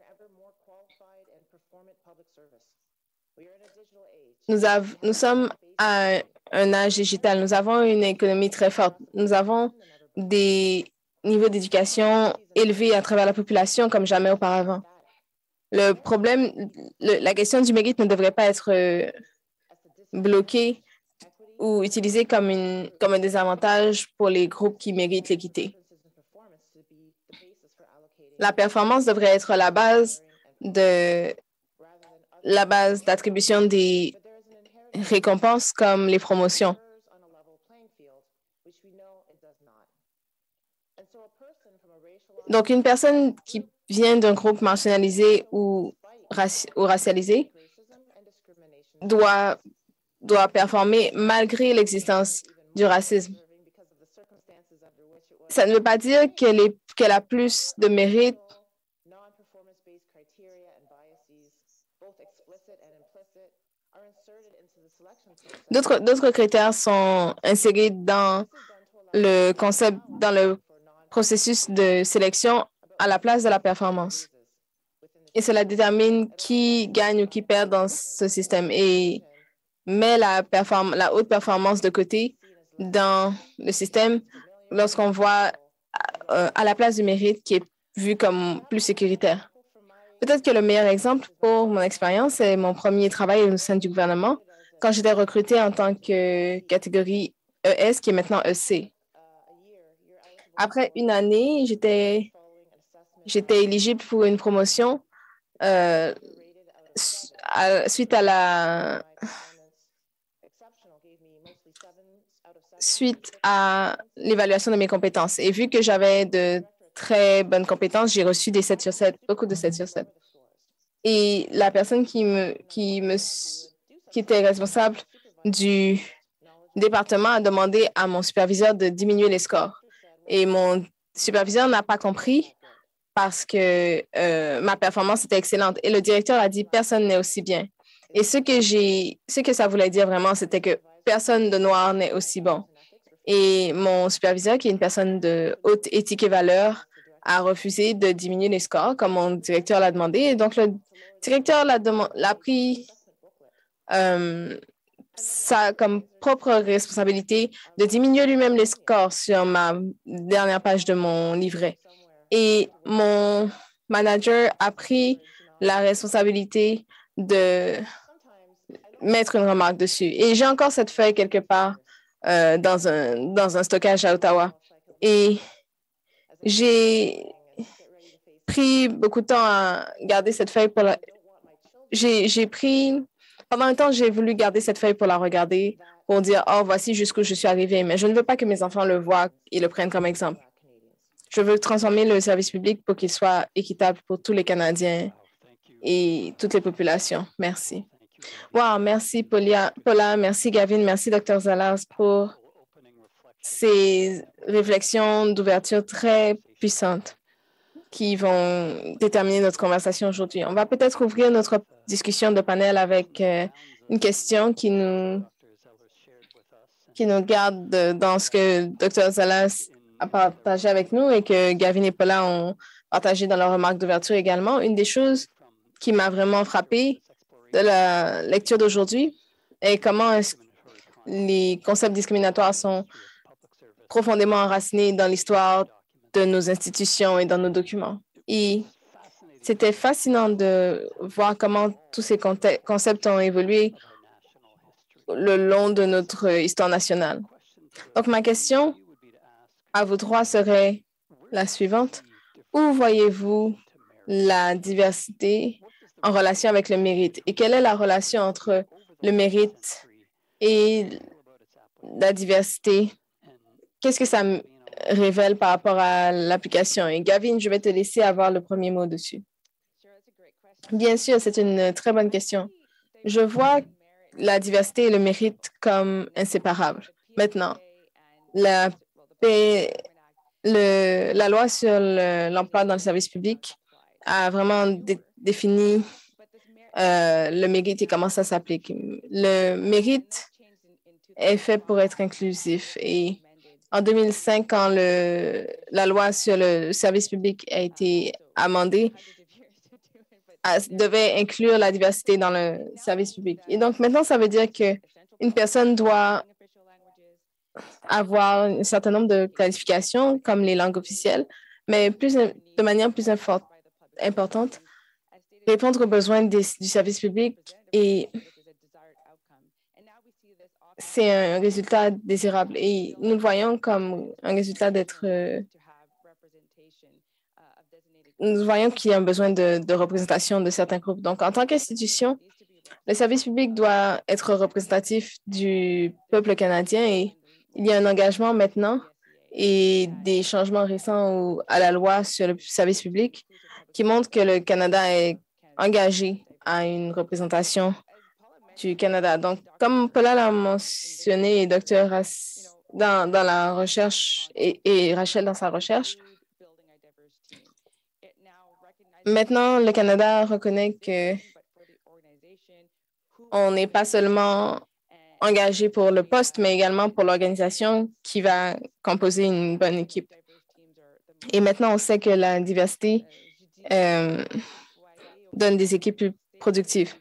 Nous, av, nous sommes à un, un âge digital. Nous avons une économie très forte. Nous avons des niveaux d'éducation élevés à travers la population comme jamais auparavant. Le problème, le, la question du mérite ne devrait pas être euh, bloquée ou utilisée comme, une, comme un désavantage pour les groupes qui méritent l'équité. La performance devrait être la base de la base d'attribution des récompenses comme les promotions. Donc, une personne qui vient d'un groupe marginalisé ou, raci ou racialisé doit, doit performer malgré l'existence du racisme. Ça ne veut pas dire qu'elle est, qu'elle a plus de mérite D'autres, d'autres critères sont insérés dans le concept, dans le processus de sélection à la place de la performance. Et cela détermine qui gagne ou qui perd dans ce système et met la, perform- la haute performance de côté dans le système lorsqu'on voit euh, à la place du mérite qui est vu comme plus sécuritaire. Peut-être que le meilleur exemple pour mon expérience, c'est mon premier travail au sein du gouvernement quand j'étais recrutée en tant que catégorie E S, qui est maintenant E C. Après une année, j'étais, j'étais éligible pour une promotion euh, à, suite à la suite à l'évaluation de mes compétences. Et vu que j'avais de très bonnes compétences, j'ai reçu des sept sur sept, beaucoup de sept sur sept. Et la personne qui, me, qui, me, qui était responsable du département a demandé à mon superviseur de diminuer les scores. Et mon superviseur n'a pas compris parce que euh, ma performance était excellente. Et le directeur a dit « personne n'est aussi bien ». Et ce que, j'ai, ce que ça voulait dire vraiment, c'était que personne de noir n'est aussi bon. Et mon superviseur, qui est une personne de haute éthique et valeur, a refusé de diminuer les scores comme mon directeur l'a demandé. Et donc, le directeur l'a, l'a pris euh, ça comme propre responsabilité de diminuer lui-même les scores sur ma dernière page de mon livret. Et mon manager a pris la responsabilité de mettre une remarque dessus. Et j'ai encore cette feuille quelque part euh, dans, un, dans un stockage à Ottawa. Et j'ai pris beaucoup de temps à garder cette feuille pour la... J'ai, j'ai pris... Pendant un temps, j'ai voulu garder cette feuille pour la regarder, pour dire, oh, voici jusqu'où je suis arrivée. Mais je ne veux pas que mes enfants le voient et le prennent comme exemple. Je veux transformer le service public pour qu'il soit équitable pour tous les Canadiens et toutes les populations. Merci. Wow, merci Paula, Paula, merci Gavin, merci docteur Zellers pour ces réflexions d'ouverture très puissantes qui vont déterminer notre conversation aujourd'hui. On va peut-être ouvrir notre discussion de panel avec euh, une question qui nous, qui nous garde dans ce que docteur Zellers a partagé avec nous et que Gavin et Paula ont partagé dans leurs remarques d'ouverture également. Une des choses qui m'a vraiment frappée de la lecture d'aujourd'hui est comment est-ce que les concepts discriminatoires sont profondément enracinés dans l'histoire de nos institutions et dans nos documents. Et c'était fascinant de voir comment tous ces concepts ont évolué le long de notre histoire nationale. Donc, ma question à vous trois serait la suivante. Où voyez-vous la diversité en relation avec le mérite? Et quelle est la relation entre le mérite et la diversité? Qu'est-ce que ça révèle par rapport à l'application? Et Gavin, je vais te laisser avoir le premier mot dessus. Bien sûr, c'est une très bonne question. Je vois la diversité et le mérite comme inséparables. Maintenant, la, le, la loi sur le, l'emploi dans le service public a vraiment dé, défini euh, le mérite et comment ça s'applique. Le mérite est fait pour être inclusif et en deux mille cinq, quand le, la loi sur le service public a été amendée, a, devait inclure la diversité dans le service public. Et donc, maintenant, ça veut dire qu'une personne doit avoir un certain nombre de qualifications, comme les langues officielles, mais plus, de manière plus importante, répondre aux besoins des, du service public et c'est un résultat désirable et nous le voyons comme un résultat d'être... Euh, nous voyons qu'il y a un besoin de, de représentation de certains groupes. Donc, en tant qu'institution, le service public doit être représentatif du peuple canadien et il y a un engagement maintenant et des changements récents au, à la loi sur le service public qui montrent que le Canada est engagé à une représentation du Canada. Donc, comme Paula l'a mentionné et docteur dans, dans la recherche et, et Rachel dans sa recherche, maintenant, le Canada reconnaît que on n'est pas seulement engagé pour le poste, mais également pour l'organisation qui va composer une bonne équipe. Et maintenant, on sait que la diversité euh, donne des équipes plus productives.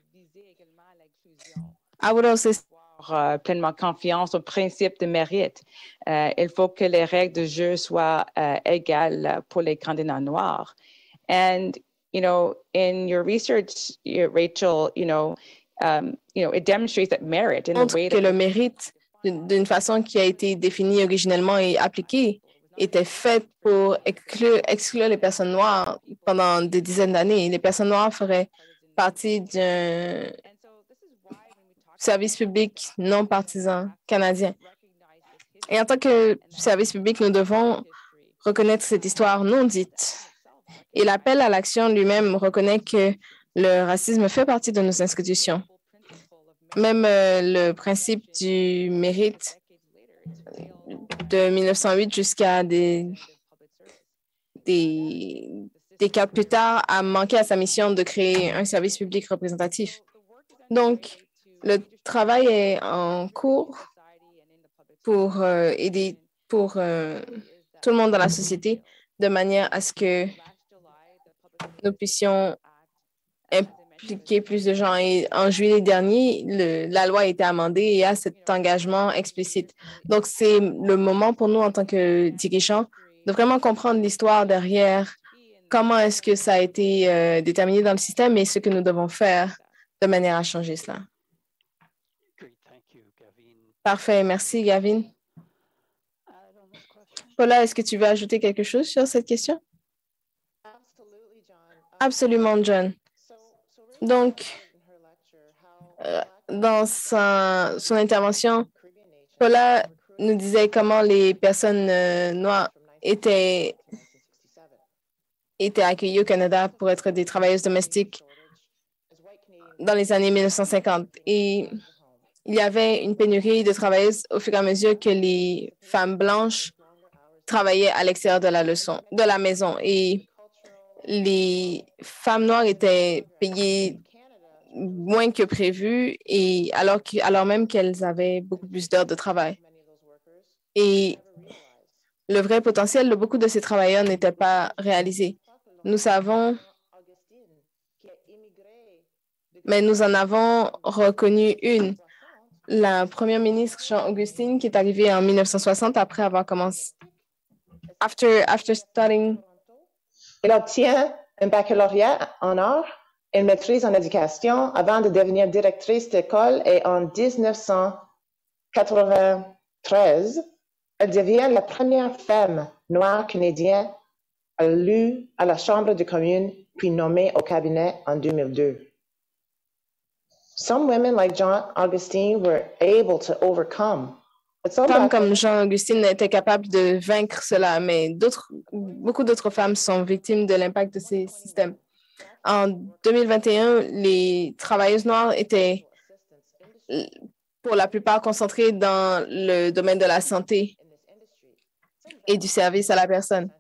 I would also euh, pleinement confiance au principe de mérite. Euh, il faut que les règles de jeu soient euh, égales pour les candidats noirs. And, you know, in your research, Rachel, you know, um, you know, it demonstrates that merit in the way que that le mérite, d'une façon qui a été définie originellement et appliquée, était faite pour exclure, exclure les personnes noires pendant des dizaines d'années. Les personnes noires feraient partie d'un service public non partisan canadien. Et en tant que service public, nous devons reconnaître cette histoire non dite. Et l'appel à l'action lui-même reconnaît que le racisme fait partie de nos institutions. Même euh, le principe du mérite de mille neuf cent huit jusqu'à des, des décades plus tard a manqué à sa mission de créer un service public représentatif. Donc, le travail est en cours pour euh, aider pour euh, tout le monde dans la société de manière à ce que nous puissions impliquer plus de gens. Et en juillet dernier, le, la loi a été amendée et a cet engagement explicite. Donc, c'est le moment pour nous en tant que dirigeants de vraiment comprendre l'histoire derrière comment est-ce que ça a été euh, déterminé dans le système et ce que nous devons faire de manière à changer cela. Parfait. Merci, Gavin. Paula, est-ce que tu veux ajouter quelque chose sur cette question? Absolument, John. Donc, euh, dans sa, son intervention, Paula nous disait comment les personnes euh, noires étaient, étaient accueillies au Canada pour être des travailleuses domestiques dans les années mille neuf cent cinquante. Et il y avait une pénurie de travailleuses au fur et à mesure que les femmes blanches travaillaient à l'extérieur de la leçon, de la maison. Et les femmes noires étaient payées moins que prévu, et alors, que, alors même qu'elles avaient beaucoup plus d'heures de travail. Et le vrai potentiel de beaucoup de ces travailleurs n'était pas réalisé. Nous savons, mais nous en avons reconnu une. La première ministre Jean-Augustine, qui est arrivée en mille neuf cent soixante après avoir commencé. After, after studying. Elle obtient un baccalauréat en arts et une maîtrise en éducation avant de devenir directrice d'école, et en mille neuf cent quatre-vingt-treize, elle devient la première femme noire canadienne élue à la Chambre des communes, puis nommée au cabinet en deux mille deux. Some women like John Augustine were able to overcome. Femmes comme Jean-Augustine étaient capables de vaincre cela, mais d'autres, beaucoup d'autres femmes sont victimes de l'impact de ces systèmes. En deux mille vingt et un, les travailleuses noires étaient pour la plupart concentrées dans le domaine de la santé et du service à la personne.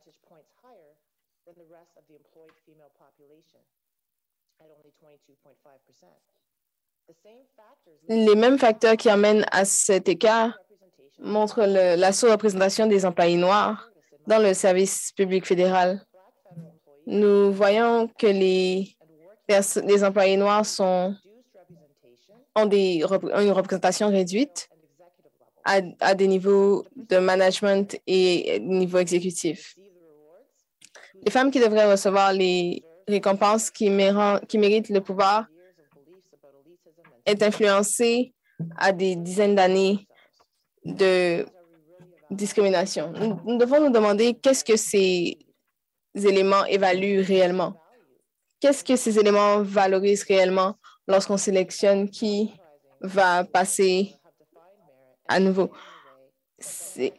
Les mêmes facteurs qui amènent à cet écart montrent le, la sous-représentation des employés noirs dans le service public fédéral. Nous voyons que les, les employés noirs sont, ont, des, ont une représentation réduite à, à des niveaux de management et niveau exécutif. Les femmes qui devraient recevoir les récompenses qui, méritent, qui méritent le pouvoir est influencée à des dizaines d'années de discrimination. Nous, nous devons nous demander qu'est-ce que ces éléments évaluent réellement. Qu'est-ce que ces éléments valorisent réellement lorsqu'on sélectionne qui va passer à nouveau. C'est...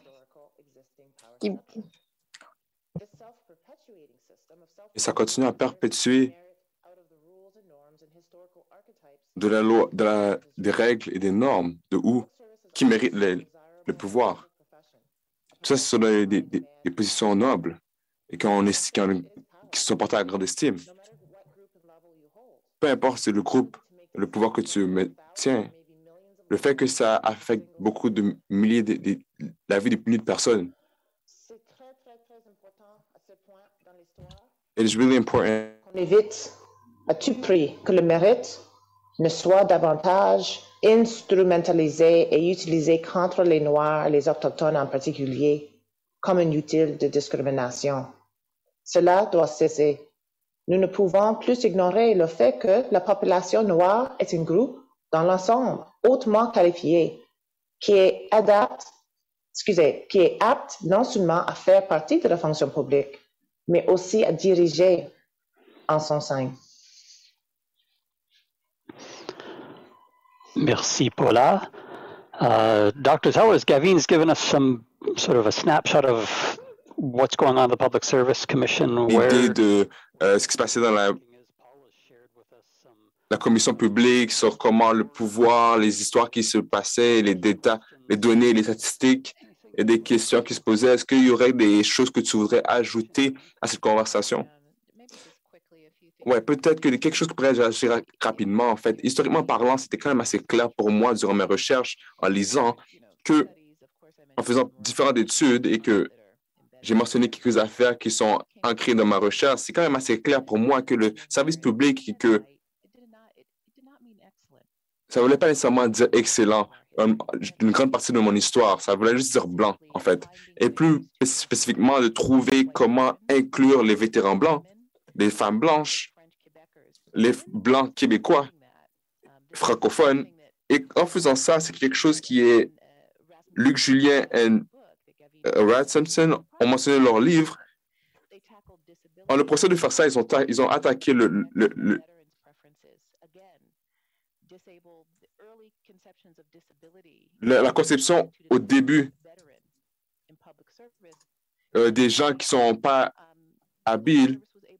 Et ça continue à perpétuer de la loi, de la, des règles et des normes de où, qui mérite les, le pouvoir. Tout ça, ce sont des, des, des positions nobles et qu'on est, qui, ont, qui sont portées à grande estime. Peu importe, c'est le groupe le pouvoir que tu me tiens, le fait que ça affecte beaucoup de milliers de, de, de la vie de milliers de personnes. C'est très, très, très important à ce point dans l'histoire. It is really important. On évite à tout prix que le mérite ne soit davantage instrumentalisé et utilisé contre les Noirs et les Autochtones en particulier comme un outil de discrimination. Cela doit cesser. Nous ne pouvons plus ignorer le fait que la population noire est un groupe dans l'ensemble hautement qualifié qui est adapte, excusez, qui est apte non seulement à faire partie de la fonction publique, mais aussi à diriger en son sein. Merci, Paula. Uh, Doctor Zellers, Gavin's given us some sort of a snapshot of what's going on in the Public Service Commission. L'idée de euh, ce qui se passait dans la, la commission publique sur comment le pouvoir, les histoires qui se passaient, les détails, les données, les statistiques et des questions qui se posaient. Est-ce qu'il y aurait des choses que tu voudrais ajouter à cette conversation? Oui, peut-être que quelque chose que pourrait agir rapidement, en fait. Historiquement parlant, c'était quand même assez clair pour moi durant mes recherches, en lisant, que en faisant différentes études et que j'ai mentionné quelques affaires qui sont ancrées dans ma recherche, c'est quand même assez clair pour moi que le service public et que ça ne voulait pas nécessairement dire excellent, une grande partie de mon histoire, ça voulait juste dire blanc, en fait. Et plus spécifiquement, de trouver comment inclure les vétérans blancs, les femmes blanches, les blancs québécois, francophones. Et en faisant ça, c'est quelque chose qui est... Luc Julien et uh, Rad Simpson ont mentionné leur livre. En le procès de faire ça, ils ont, ils ont attaqué le, le, le, la, la conception au début euh, des gens qui ne sont pas habiles.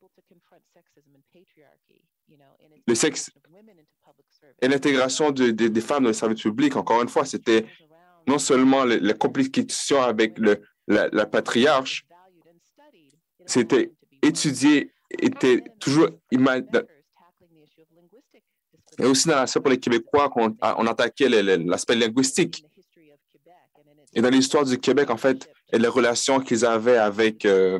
Le sexe et l'intégration de, de, des femmes dans le service public, encore une fois, c'était non seulement les, les complications avec le, la, la patriarche, c'était étudié, était toujours imaginaire. Et aussi dans la pour les Québécois, on, on attaquait l'aspect linguistique. Et dans l'histoire du Québec, en fait, et les relations qu'ils avaient avec euh,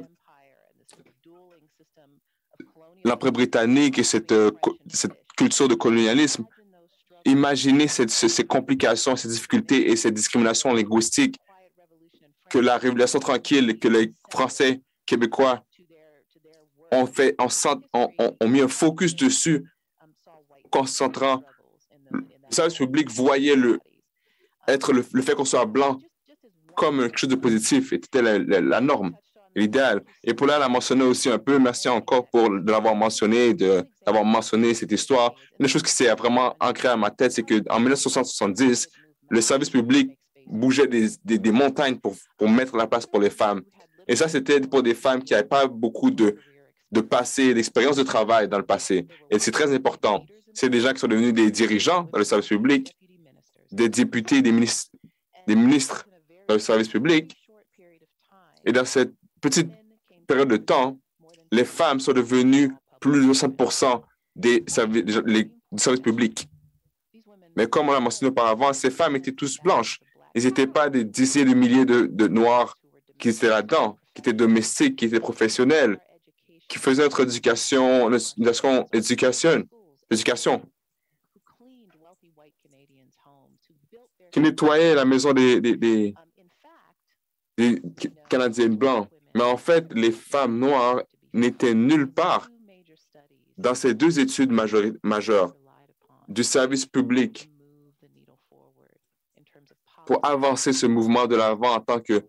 l'Empire britannique et cette, euh, cette culture de colonialisme, imaginez cette, ces complications, ces difficultés et cette discrimination linguistique que la Révolution tranquille, que les Français québécois ont, fait, ont, ont, ont mis un focus dessus, concentrant. Le service public voyait le, être le, le fait qu'on soit blanc comme quelque chose de positif, c'était la, la, la norme, l'idéal. Et Paula l'a mentionné aussi un peu. Merci encore pour de l'avoir mentionné, d'avoir mentionné cette histoire. Une chose qui s'est vraiment ancrée à ma tête, c'est qu'en mille neuf cent soixante-dix, le service public bougeait des, des, des montagnes pour, pour mettre la place pour les femmes. Et ça, c'était pour des femmes qui n'avaient pas beaucoup de, de passé, d'expérience de travail dans le passé. Et c'est très important. C'est des gens qui sont devenus des dirigeants dans le service public, des députés, des ministres, des ministres dans le service public. Et dans cette petite période de temps, les femmes sont devenues plus de soixante pour cent des services, des, du service public. Mais comme on l'a mentionné auparavant, ces femmes étaient tous blanches. Ils n'étaient pas des dizaines de milliers de, de Noirs qui étaient là-dedans, qui étaient domestiques, qui étaient professionnels, qui faisaient notre éducation, notre éducation, éducation, qui nettoyaient la maison des, des, des, des Canadiens blancs. Mais en fait, les femmes noires n'étaient nulle part dans ces deux études majeures du service public pour avancer ce mouvement de l'avant en tant que,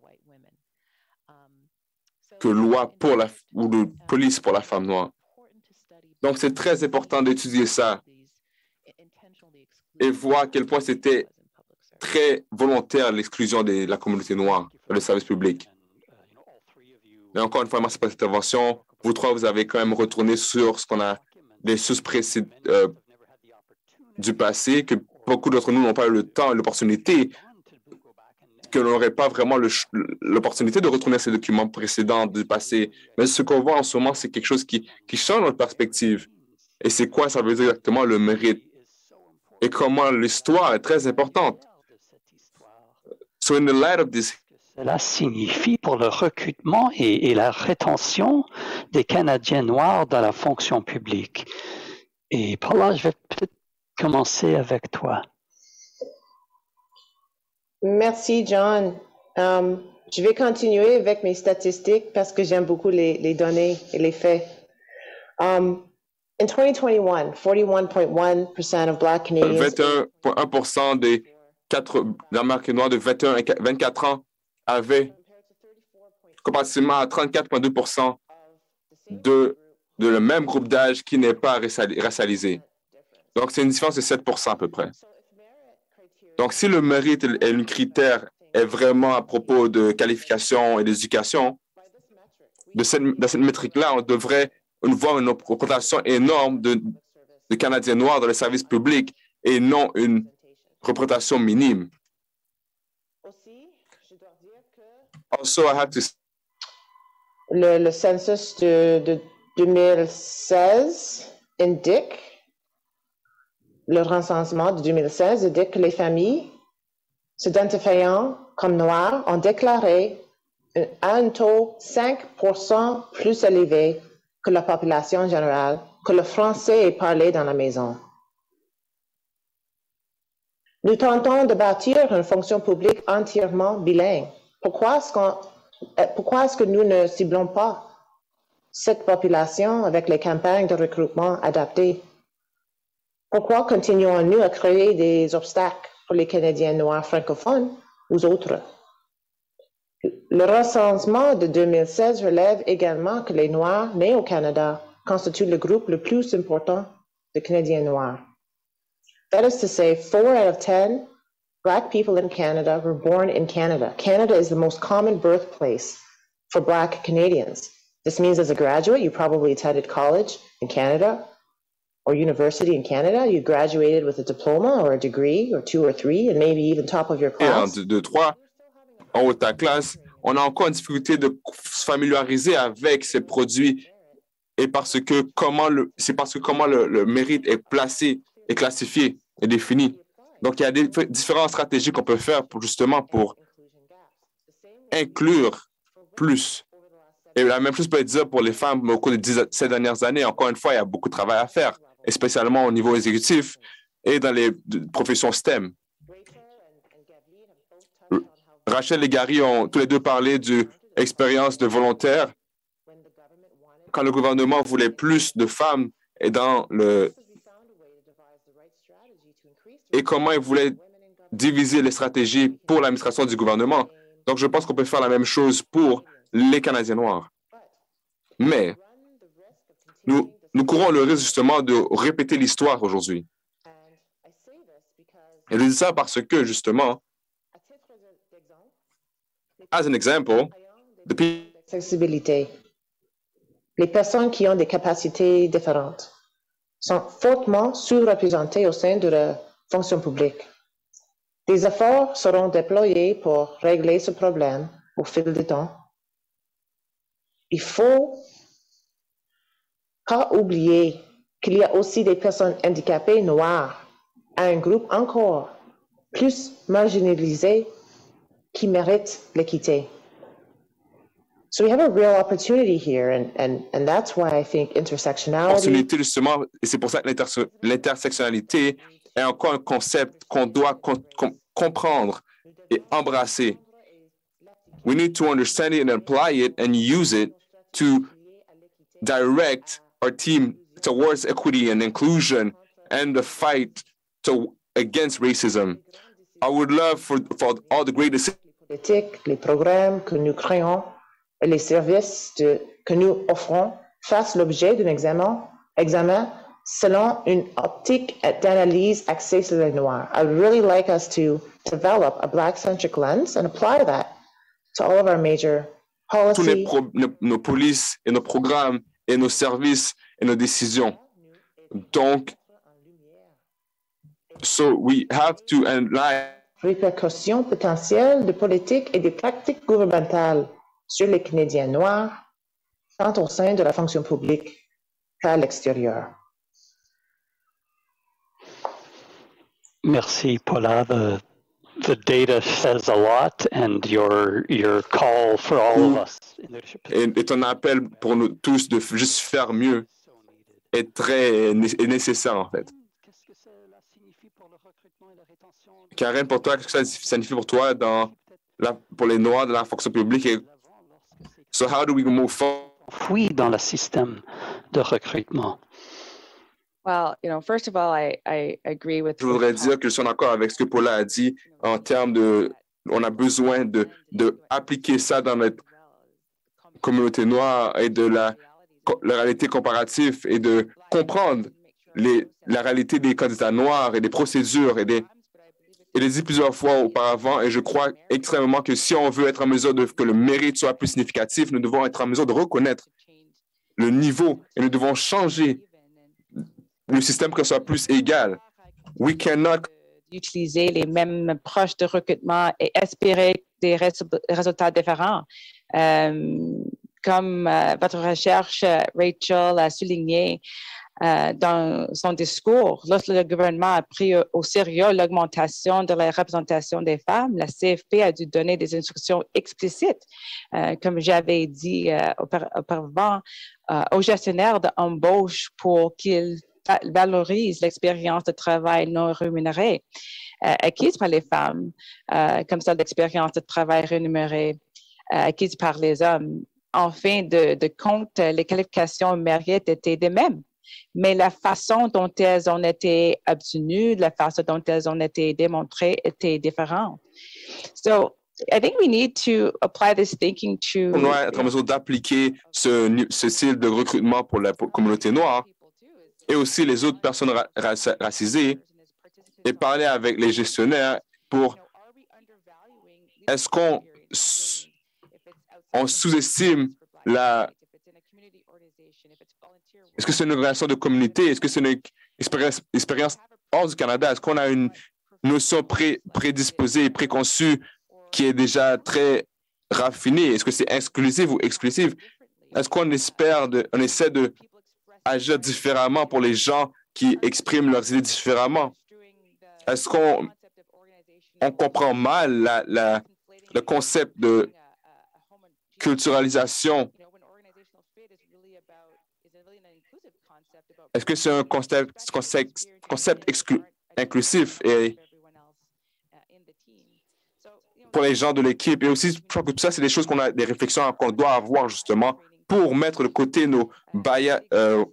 que loi pour la, ou de police pour la femme noire. Donc, c'est très important d'étudier ça et voir à quel point c'était très volontaire l'exclusion de la communauté noire dans le service public. Mais encore une fois, merci pour cette intervention. Vous trois, vous avez quand même retourné sur ce qu'on a, les sources précédentes euh, du passé, que beaucoup d'entre nous n'ont pas eu le temps et l'opportunité, que l'on n'aurait pas vraiment l'opportunité de retourner à ces documents précédents du passé. Mais ce qu'on voit en ce moment, c'est quelque chose qui, qui change notre perspective. Et c'est quoi ça veut dire exactement le mérite? et comment l'histoire est très importante. So in the light of this, cela signifie pour le recrutement et, et la rétention des Canadiens noirs dans la fonction publique. Et Paula, je vais peut-être commencer avec toi. Merci, John. Um, je vais continuer avec mes statistiques parce que j'aime beaucoup les, les données et les faits. Um, in twenty twenty-one, forty-one point one percent of Black Canadians... vingt et un virgule un pour cent des Américains noirs de vingt et un à vingt-quatre ans avaient, comparativement à trente-quatre virgule deux pour cent de, de le même groupe d'âge qui n'est pas racialisé. Donc, c'est une différence de sept pour cent à peu près. Donc, si le mérite est un critère est vraiment à propos de qualification et d'éducation, de cette, dans cette métrique-là, on devrait voir une représentation énorme de, de Canadiens noirs dans les services publics et non une représentation minime. Also, I have to... le, le census de, de deux mille seize indique, le recensement de deux mille seize indique que les familles s'identifiant comme noires ont déclaré un, un taux cinq pour cent plus élevé que la population générale, que le français est parlé dans la maison. Nous tentons de bâtir une fonction publique entièrement bilingue. Pourquoi est-ce qu'on, pourquoi est-ce que nous ne ciblons pas cette population avec les campagnes de recrutement adaptées? Pourquoi continuons-nous à créer des obstacles pour les Canadiens noirs francophones ou autres? Le recensement de deux mille seize relève également que les Noirs nés au Canada constituent le groupe le plus important de Canadiens noirs. That is to say, four out of ten Black people in Canada were born in Canada. Canada is the most common birthplace for Black Canadians. This means as a graduate, you probably attended college in Canada or university in Canada. You graduated with a diploma or a degree or two or three, and maybe even top of your class. Et en deux, trois, en haut de ta classe, on a encore une difficulté de se familiariser avec ces produits et parce que comment le, c'est parce que comment le, le mérite est placé, est classifié, est défini. Donc, il y a des différentes stratégies qu'on peut faire pour justement pour inclure plus. Et la même chose peut être dire pour les femmes au cours des dix, ces dernières années. Encore une fois, il y a beaucoup de travail à faire, spécialement au niveau exécutif et dans les professions S T E M. Rachel et Gary ont tous les deux parlé d'une expérience de volontaire quand le gouvernement voulait plus de femmes et dans le et comment il voulait diviser les stratégies pour l'administration du gouvernement. Donc, je pense qu'on peut faire la même chose pour les Canadiens noirs. Mais nous, nous courons le risque justement de répéter l'histoire aujourd'hui. Et je dis ça parce que justement, as an example, the people... Accessibilité. Les personnes qui ont des capacités différentes sont fortement sous-représentées au sein de la fonction publique. Des efforts seront déployés pour régler ce problème au fil du temps. Il faut pas oublier qu'il y a aussi des personnes handicapées noires, un groupe encore plus marginalisé qui mérite l'équité. So we have a real opportunity here, and, and, and that's why I think intersectionality... Opportunité, justement, et c'est pour ça que l'interse l'intersectionnalité est encore un concept qu'on doit com com comprendre et embrasser. We need to understand it and apply it and use it to direct our team towards equity and inclusion and the fight to, against racism. I would love for, for all the great decisions. Les programmes que nous créons et les services de, que nous offrons fassent l'objet d'un examen, examen selon une optique d'analyse axée sur les Noirs. I would really like us to develop a Black-centric lens and apply that to all of our major policies. Tous les pro, nos, nos polices et nos programmes et nos services et nos décisions. Donc, so we have to analyze répercussions potentielles de politiques et de pratiques gouvernementales sur les Canadiens noirs, tant au sein de la fonction publique qu'à l'extérieur. Merci, Paula. The, the data says a lot, and your, your call for all of us in leadership. Et, et ton appel pour nous tous de juste faire mieux est très est nécessaire, en fait. Qu'est-ce que cela signifie pour le recrutement et la rétention? Karen, pour toi, qu'est-ce que ça signifie pour toi dans la, pour les Noirs de la fonction publique? Et, so how do we move forward? Oui, dans le système de recrutement. Well, you know, first of all, I, I agree with. Je voudrais dire que je suis d'accord avec ce que Paula a dit en termes de, on a besoin de, de appliquer ça dans notre communauté noire et de la, la réalité comparative et de comprendre les, la réalité des candidats noirs et des procédures et des, et les dit plusieurs fois auparavant, et je crois extrêmement que si on veut être en mesure de que le mérite soit plus significatif, nous devons être en mesure de reconnaître le niveau et nous devons changer le système pour que ce soit plus égal. We cannot Utiliser les mêmes approches de recrutement et espérer des résultats différents. Euh, comme euh, votre recherche, Rachel a souligné euh, dans son discours, lorsque le gouvernement a pris au sérieux l'augmentation de la représentation des femmes, la C F P a dû donner des instructions explicites, euh, comme j'avais dit euh, auparavant, euh, aux gestionnaires d'embauche pour qu'ils valorisent l'expérience de travail non rémunérée euh, acquise par les femmes, euh, comme ça l'expérience de travail rémunéré euh, acquise par les hommes. En fin de, de compte, les qualifications mérites étaient les mêmes, mais la façon dont elles ont été obtenues, la façon dont elles ont été démontrées était différente. So, I think we need to apply this thinking to. On doit être en mesure d'appliquer ce, ce style de recrutement pour la communauté noire et aussi les autres personnes ra racisées et parler avec les gestionnaires pour est-ce qu'on on sous-estime la est-ce que c'est une relation de communauté, est-ce que c'est une expérience, expérience hors du Canada, est-ce qu'on a une notion pré, prédisposée et préconçue qui est déjà très raffinée, est-ce que c'est inclusif ou exclusif, est-ce qu'on espère de, on essaie de agir différemment pour les gens qui expriment leurs idées différemment? Est-ce qu'on on comprend mal la, la, le concept de culturalisation? Est-ce que c'est un concept, concept, concept exclu, inclusif et pour les gens de l'équipe? Et aussi, je crois que tout ça, c'est des choses qu'on a, des réflexions qu'on doit avoir justement pour mettre de côté nos bias, euh,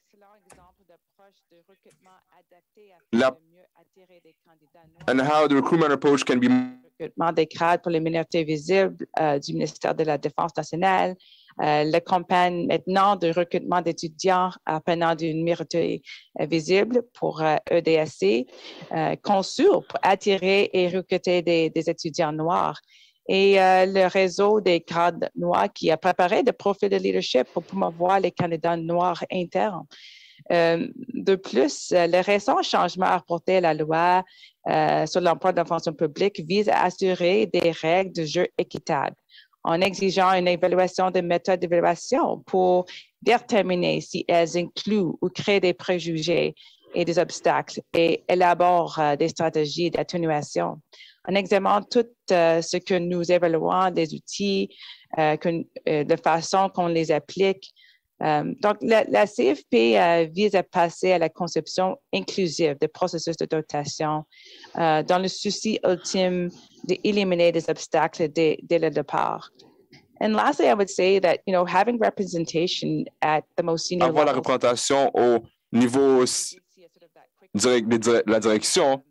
la, and how the recruitment approach can be recrutement des grades pour les minorités visibles euh, du ministère de la Défense nationale, euh, la campagne maintenant de recrutement d'étudiants appartenant d'une minorité euh, visible pour euh, E D S C, euh, conçue pour attirer et recruter des, des étudiants noirs. Et euh, le réseau des grades noirs qui a préparé des profils de leadership pour promouvoir les candidats noirs internes. Euh, de plus, les récents changements apportés à la loi euh, sur l'emploi de la fonction publique visent à assurer des règles de jeu équitables en exigeant une évaluation des méthodes d'évaluation pour déterminer si elles incluent ou créent des préjugés et des obstacles et élaborent euh, des stratégies d'atténuation. En examinant tout euh, ce que nous évaluons, des outils, euh, que, euh, de façon qu'on les applique. Euh, donc, la, la C F P euh, vise à passer à la conception inclusive des processus de dotation euh, dans le souci ultime d'éliminer des obstacles dès, dès le départ. And lastly, I would say that, you know, having representation at the most senior avoir la levels, représentation au niveau direct, de la direction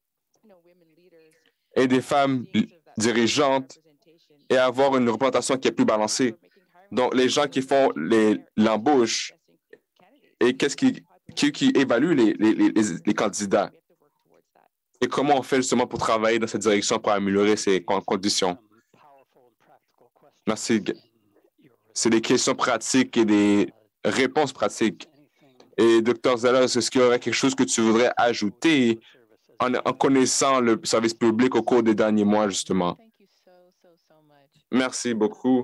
et des femmes dirigeantes et avoir une représentation qui est plus balancée. Donc, les gens qui font l'embauche et qu'est-ce qui, qui, qui évalue les, les, les, les candidats et comment on fait justement pour travailler dans cette direction pour améliorer ces conditions. Merci. C'est des questions pratiques et des réponses pratiques. Et docteur Zeller, est-ce qu'il y aurait quelque chose que tu voudrais ajouter en, en connaissant le service public au cours des derniers mois, justement? Merci beaucoup.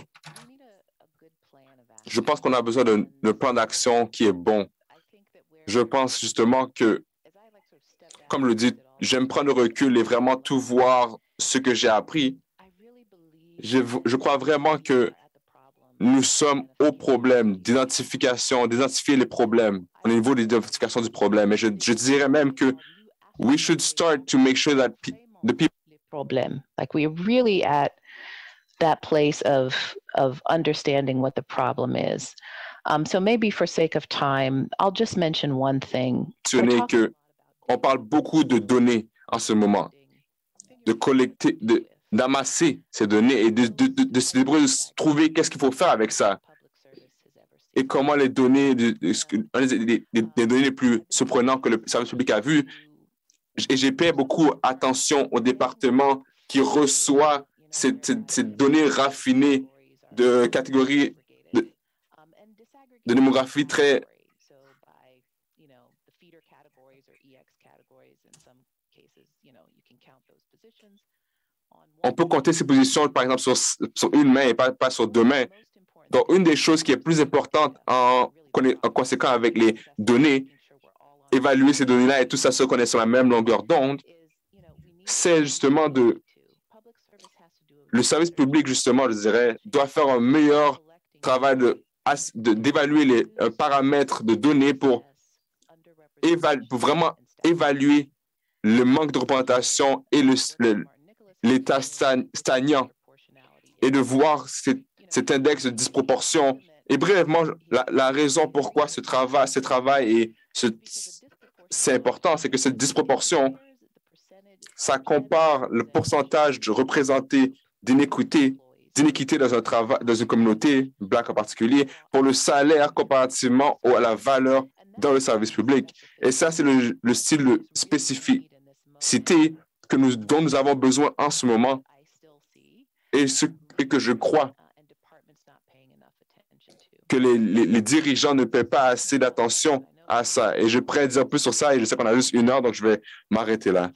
Je pense qu'on a besoin d'un plan d'action qui est bon. Je pense justement que, comme le dit j'aime prendre le recul et vraiment tout voir ce que j'ai appris. Je, je crois vraiment que nous sommes au problème d'identification, d'identifier les problèmes au niveau de l'identification du problème. Et je, je dirais même que we should start to make sure that pe the people problem. Like we're really at that place of of understanding what the problem is. Um, so maybe for sake of time, I'll just mention one thing. que on parle beaucoup de données en ce moment, de collecter, de d'amasser ces données et de, de, de, de se débrouiller, de trouver qu'est-ce qu'il faut faire avec ça et comment les données, de, de, des, des, des données les plus surprenantes que le service public a vues. Et j'ai fait beaucoup attention au département qui reçoit ces, ces, ces données raffinées de catégories de, de démographie très on peut compter ces positions, par exemple, sur, sur une main et pas, pas sur deux mains. Donc, une des choses qui est plus importante en, en conséquent avec les données, évaluer ces données-là et tout ça se connaît sur la même longueur d'onde, c'est justement de... Le service public, justement, je dirais, doit faire un meilleur travail de, de, d'évaluer les euh, paramètres de données pour, évalu, pour vraiment évaluer le manque de représentation et le, le l'état stagnant et de voir cet, cet index de disproportion. Et brièvement, la, la raison pourquoi ce travail, ce travail est ce, c'est important, c'est que cette disproportion, ça compare le pourcentage de représenté d'inéquité, d'inéquité dans un travail, dans une communauté, Black en particulier, pour le salaire comparativement à la valeur dans le service public. Et ça, c'est le, le style de spécificité que nous, dont nous avons besoin en ce moment et, ce, et que je crois que les, les, les dirigeants ne paient pas assez d'attention à ça. Et je pourrais dire plus sur ça et je sais qu'on a juste une heure, donc je vais m'arrêter là.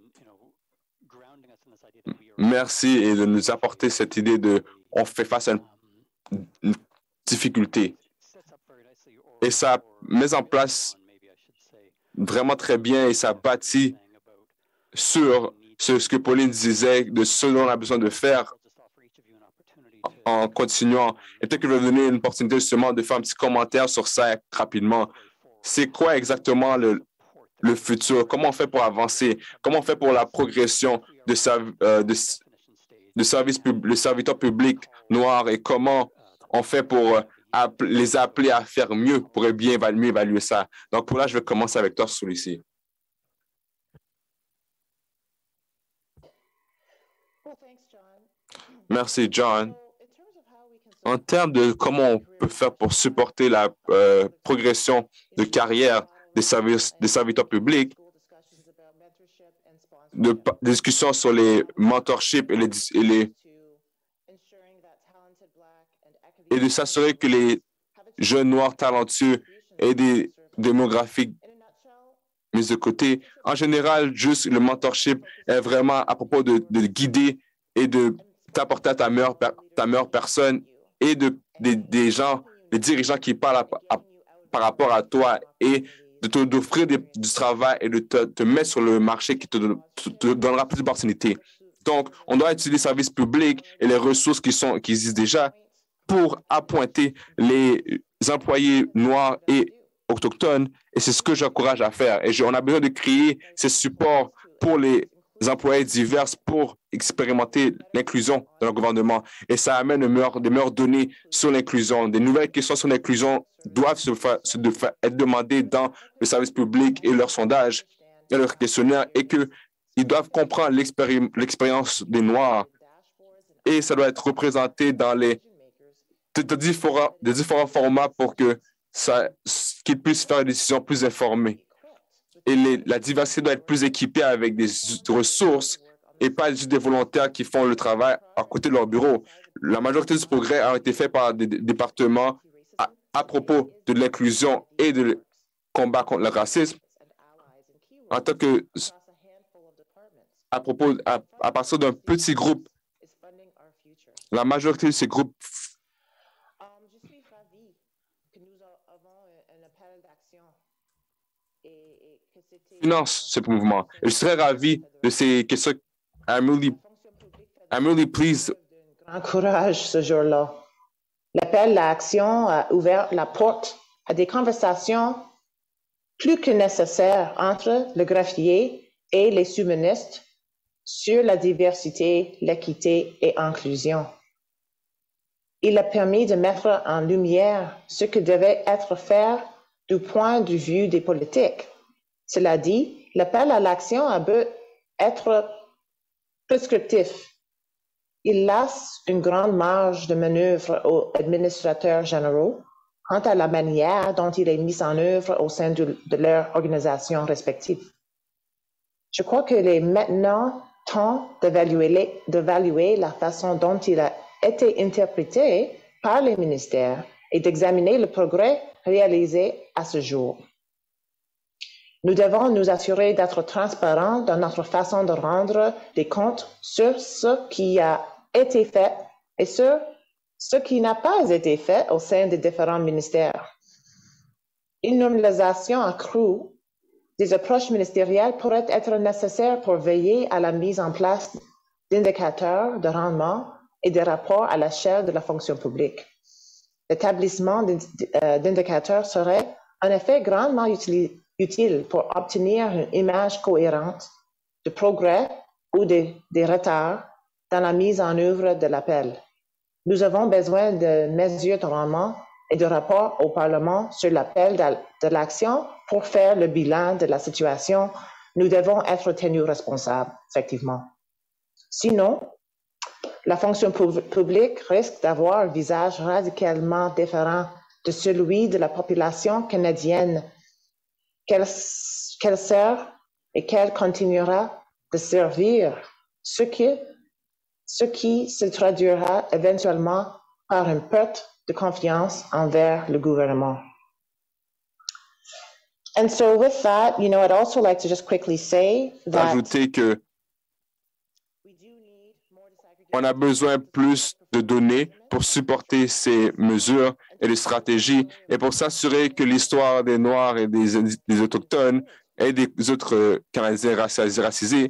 Merci et de nous apporter cette idée de on fait face à une, une difficulté. Et ça met en place vraiment très bien et ça bâtit sur ce, ce que Pauline disait, de ce dont on a besoin de faire en continuant. Et peut-être que je vais donner une opportunité justement de faire un petit commentaire sur ça rapidement. C'est quoi exactement le, le futur? Comment on fait pour avancer? Comment on fait pour la progression de, euh, de, de service pub, le serviteur public noir et comment on fait pour euh, les appeler à faire mieux pour bien mieux évaluer ça? Donc, pour là, je vais commencer avec toi sur celui-ci. Merci, John. En termes de comment on peut faire pour supporter la euh, progression de carrière des, services, des serviteurs publics, de, de discussions sur les mentorships et, les, et, les, et de s'assurer que les jeunes noirs talentueux aient des démographiques mises de côté. En général, juste le mentorship est vraiment à propos de, de guider et de t'apporter à ta meilleure, ta meilleure personne et de, de, des gens, des dirigeants qui parlent à, à, par rapport à toi et de t'offrir du travail et de te, te mettre sur le marché qui te, te, te donnera plus d'opportunités. Donc, on doit utiliser les services publics et les ressources qui, sont, qui existent déjà pour appointer les employés noirs et autochtones. Et c'est ce que j'encourage à faire. Et je, on a besoin de créer ces supports pour les employés divers pour expérimenter l'inclusion dans le gouvernement. Et ça amène de meilleures, de meilleures données sur l'inclusion. Des nouvelles questions sur l'inclusion doivent se faire, se de faire, être demandées dans le service public et leurs sondages et leurs questionnaires et qu'ils doivent comprendre l'expérience des Noirs. Et ça doit être représenté dans les de, de différents, de différents formats pour que ça, qu'ils puissent faire des décisions plus informées. Et les, la diversité doit être plus équipée avec des ressources et pas juste des volontaires qui font le travail à côté de leur bureau. La majorité du progrès a été fait par des départements à, à propos de l'inclusion et du combat contre le racisme. En tant que, à propos, à, à partir d'un petit groupe, la majorité de ces groupes finance ce mouvement. Et je serais ravi de ces questions. I'm really, I'm really pleased. Grand courage ce jour-là. L'appel à l'action a ouvert la porte à des conversations plus que nécessaires entre le greffier et les sous-ministres sur la diversité, l'équité et l'inclusion. Il a permis de mettre en lumière ce que devait être fait du point de vue des politiques. Cela dit, l'appel à l'action a beau être prescriptif. Il laisse une grande marge de manœuvre aux administrateurs généraux quant à la manière dont il est mis en œuvre au sein de, de leurs organisations respectives. Je crois qu'il est maintenant temps d'évaluer, d'évaluer la façon dont il a été interprété par les ministères et d'examiner le progrès réalisé à ce jour. Nous devons nous assurer d'être transparents dans notre façon de rendre des comptes sur ce qui a été fait et sur ce qui n'a pas été fait au sein des différents ministères. Une normalisation accrue des approches ministérielles pourrait être nécessaire pour veiller à la mise en place d'indicateurs de rendement et de rapports à l'échelle de la fonction publique. L'établissement d'indicateurs serait en effet grandement utile utile pour obtenir une image cohérente de progrès ou de, des retards dans la mise en œuvre de l'appel. Nous avons besoin de mesures de rendement et de rapports au Parlement sur l'appel de, de l'action pour faire le bilan de la situation. Nous devons être tenus responsables, effectivement. Sinon, la fonction publique risque d'avoir un visage radicalement différent de celui de la population canadienne qu'elle qu'elle sert et qu'elle continuera de servir, ce qui, ce qui se traduira éventuellement par une perte de confiance envers le gouvernement. And so with that, you know, I'd also like to just quickly say that Ajouter que on a besoin plus de données pour supporter ces mesures et les stratégies et pour s'assurer que l'histoire des Noirs et des, des Autochtones et des autres Canadiens racisés,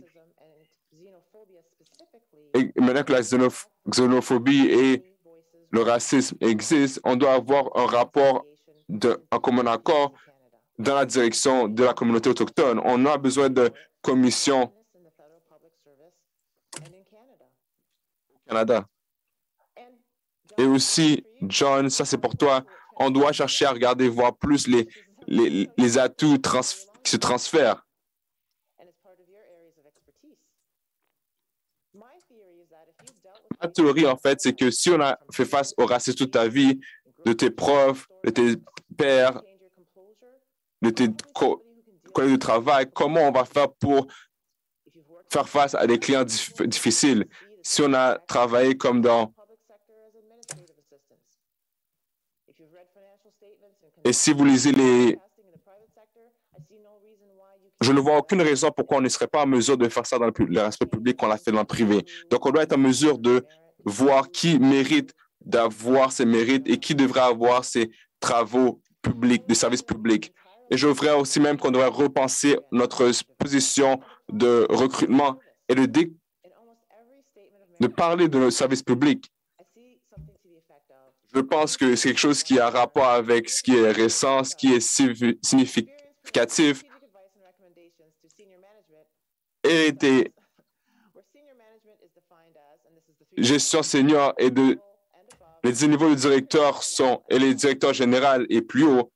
et maintenant que la xénophobie et le racisme existent, on doit avoir un rapport de, en commun accord dans la direction de la communauté autochtone. On a besoin de commissions au Canada. Et aussi, John, ça c'est pour toi, on doit chercher à regarder, voir plus les, les, les atouts trans, qui se transfèrent. Ma théorie, en fait, c'est que si on a fait face au racisme toute ta vie, de tes profs, de tes pères, de tes co collègues de travail, comment on va faire pour faire face à des clients dif difficiles? Si on a travaillé comme dans... Et si vous lisez les... Je ne vois aucune raison pourquoi on ne serait pas en mesure de faire ça dans le l'aspect public qu'on l'a fait dans le privé. Donc, on doit être en mesure de voir qui mérite d'avoir ses mérites et qui devrait avoir ses travaux publics, des services publics. Et je voudrais aussi même qu'on devrait repenser notre position de recrutement et de, dé... de parler de nos services publics. Je pense que c'est quelque chose qui a rapport avec ce qui est récent, ce qui est significatif et des gestion senior et de les niveaux de directeur sont et les directeurs généraux est plus haut.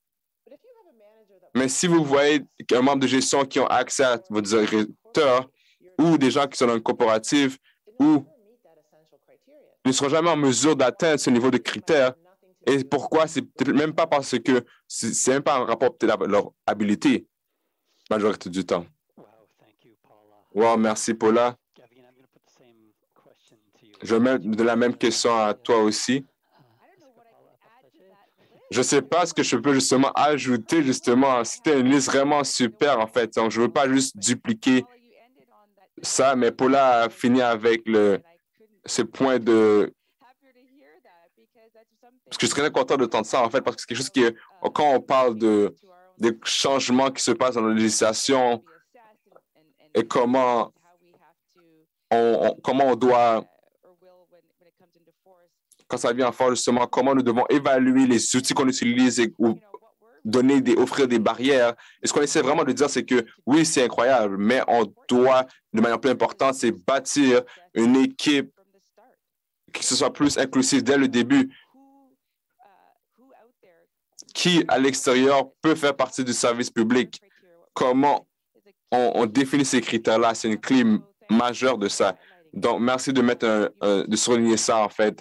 Mais si vous voyez qu'un membre de gestion qui ont accès à votre directeur ou des gens qui sont dans une coopérative ou ne seront jamais en mesure d'atteindre ce niveau de critères. Et pourquoi? C'est peut-être même pas parce que c'est même pas un rapport peut-être à leur habilité, la majorité du temps. Wow, merci Paula. Je mets de la même question à toi aussi. Je ne sais pas ce que je peux justement ajouter, justement. C'était une liste vraiment super, en fait. Donc, je ne veux pas juste dupliquer ça, mais Paula a fini avec le, ce point de... Parce que je serais très content de t'entendre ça, en fait, parce que c'est quelque chose qui est... Quand on parle de des changements qui se passent dans la législation et comment on, on, comment on doit, quand ça vient en force, justement, comment nous devons évaluer les outils qu'on utilise et, ou donner des, offrir des barrières. Et ce qu'on essaie vraiment de dire, c'est que oui, c'est incroyable, mais on doit, de manière plus importante, c'est bâtir une équipe qui soit plus inclusive dès le début, qui, à l'extérieur, peut faire partie du service public. Comment on, on définit ces critères-là, c'est une clé majeure de ça. Donc, merci de mettre un, un, de souligner ça, en fait.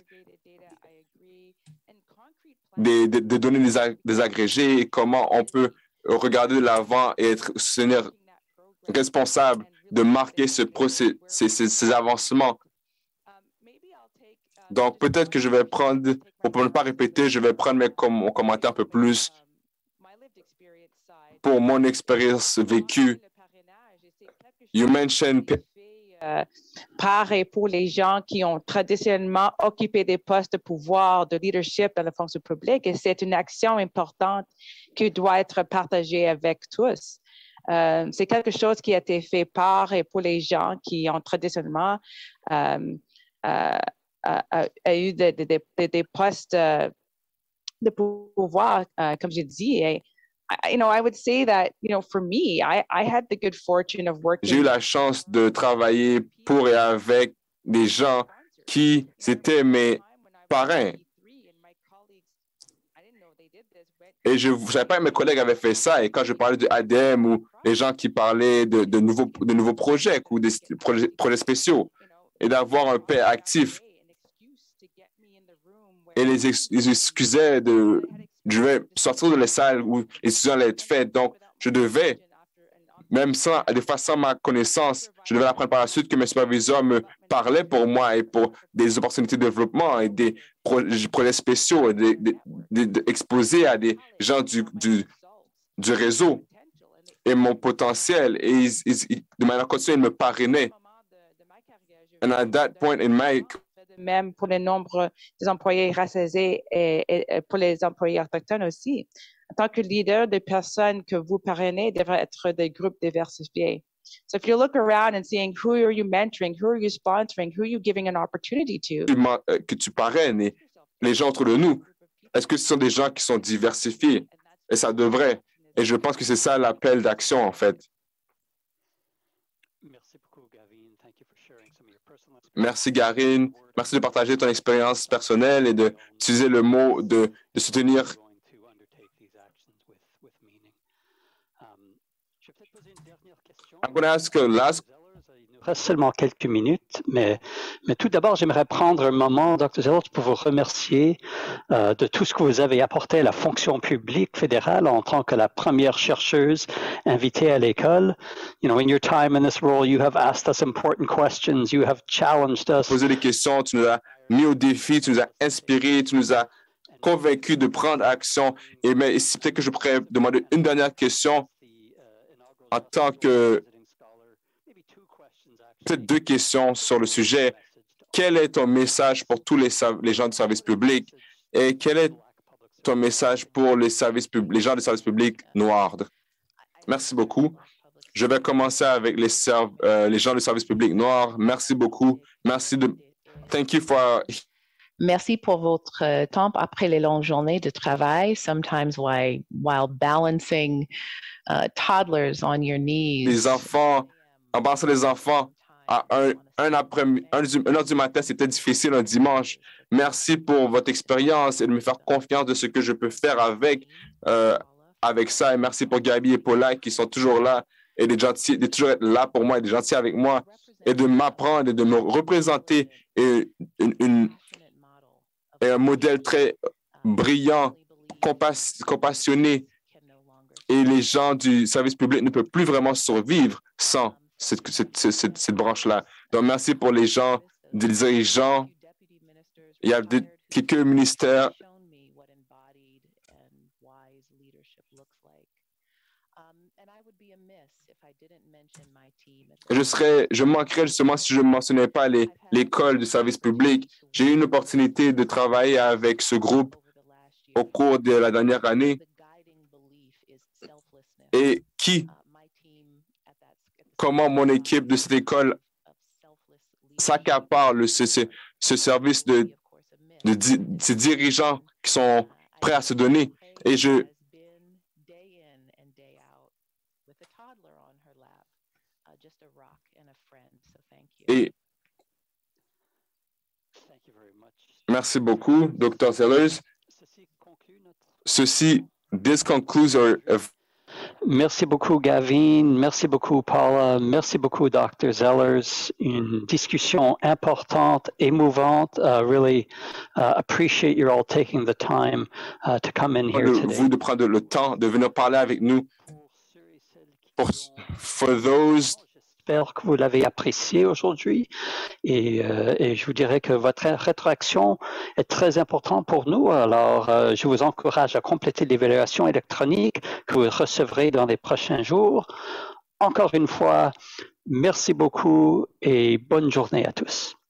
Des, des, des données désagrégées et comment on peut regarder de l'avant et être se tenir responsable de marquer ce procès, ces, ces, ces avancements. Donc, peut-être que je vais prendre, pour ne pas répéter, je vais prendre mes com mon commentaire un peu plus pour mon expérience vécue. You mentioned... Euh, par et pour les gens qui ont traditionnellement occupé des postes de pouvoir, de leadership dans la fonction publique. Et c'est une action importante qui doit être partagée avec tous. Euh, c'est quelque chose qui a été fait par et pour les gens qui ont traditionnellement euh, euh, a, a eu des, des, des, des postes de pouvoir, euh, comme j'ai dit. Et, you know, I would say that, you know, for me, I, I had the good fortune of working. J'ai eu la chance de travailler pour et avec des gens qui étaient mes parrains. Et je ne savais pas que mes collègues avaient fait ça. Et quand je parlais de A D M ou les gens qui parlaient de, de, nouveaux, de nouveaux projets ou des projets, projets spéciaux, et d'avoir un père actif, et les, ex, les excusait de... Je vais sortir de la salle où les étudiants allaient être faits. Donc, je devais, même sans, des fois sans ma connaissance, je devais apprendre par la suite que mes superviseurs me parlaient pour moi et pour des opportunités de développement et des projets spéciaux, des, des, des, des, exposés à des gens du, du, du réseau et mon potentiel. Et ils, ils, de manière continue, ils me parrainaient. And at that point in my même pour le nombre des employés racisés et, et pour les employés autochtones aussi. En tant que leader, des personnes que vous parrainez devraient être des groupes diversifiés. So if you look around and seeing who are you mentoring, who are you sponsoring, who are you giving an opportunity to? Que tu parraines et les gens autour de nous, est-ce que ce sont des gens qui sont diversifiés? Et ça devrait. Et je pense que c'est ça l'appel d'action, en fait. Merci, Garine. Merci de partager ton expérience personnelle et d'utiliser le mot de, de soutenir. I'm going to ask a last... Seulement quelques minutes, mais, mais tout d'abord, j'aimerais prendre un moment, docteur Zellers, pour vous remercier euh, de tout ce que vous avez apporté à la fonction publique fédérale en tant que la première chercheuse invitée à l'école. You know, in your time in this role, you have asked us important questions, you have challenged us. Posé des questions, tu nous as mis au défi, tu nous as inspirés, tu nous as convaincus de prendre action. Et mais peut-être que je pourrais demander une dernière question en tant que peut-être deux questions sur le sujet. Quel est ton message pour tous les, les gens du service public et quel est ton message pour les, services les gens du service public noirs? Merci beaucoup. Je vais commencer avec les, euh, les gens du service public noirs. Merci beaucoup. Merci de... Thank you for... Merci pour votre temps après les longues journées de travail, sometimes while, while balancing uh, toddlers on your knees. Les enfants, embrasser les enfants. À un, un, après, un, une heure du matin, c'était difficile un dimanche. Merci pour votre expérience et de me faire confiance de ce que je peux faire avec, euh, avec ça. Et merci pour Gabi et Paula qui sont toujours là et de, gentils, de toujours être là pour moi et de gentils avec moi et de m'apprendre et de me représenter et, une, une, et un modèle très brillant, compass, compassionné. Et les gens du service public ne peuvent plus vraiment survivre sans Cette, cette, cette, cette branche-là. Donc, merci pour les gens, des dirigeants. Il y a des, quelques ministères. Je serais, je manquerais justement si je ne mentionnais pas l'école du service public. J'ai eu une opportunité de travailler avec ce groupe au cours de la dernière année. et qui, comment mon équipe de cette école s'accapare le, ce, ce, ce service de, de, de ces dirigeants qui sont prêts à se donner. Et je, et merci beaucoup, docteur Zellers. Ceci this concludes our. Merci beaucoup, Gavin. Merci beaucoup, Paula. Merci beaucoup, docteur Zellers. Une discussion importante, émouvante. Uh, really uh, appreciate you all taking the time uh, to come in here today. Vous de prendre le temps de venir parler avec nous. Pour, for those. J'espère que vous l'avez apprécié aujourd'hui et, euh, et je vous dirais que votre rétroaction est très importante pour nous. Alors, euh, je vous encourage à compléter l'évaluation électronique que vous recevrez dans les prochains jours. Encore une fois, merci beaucoup et bonne journée à tous.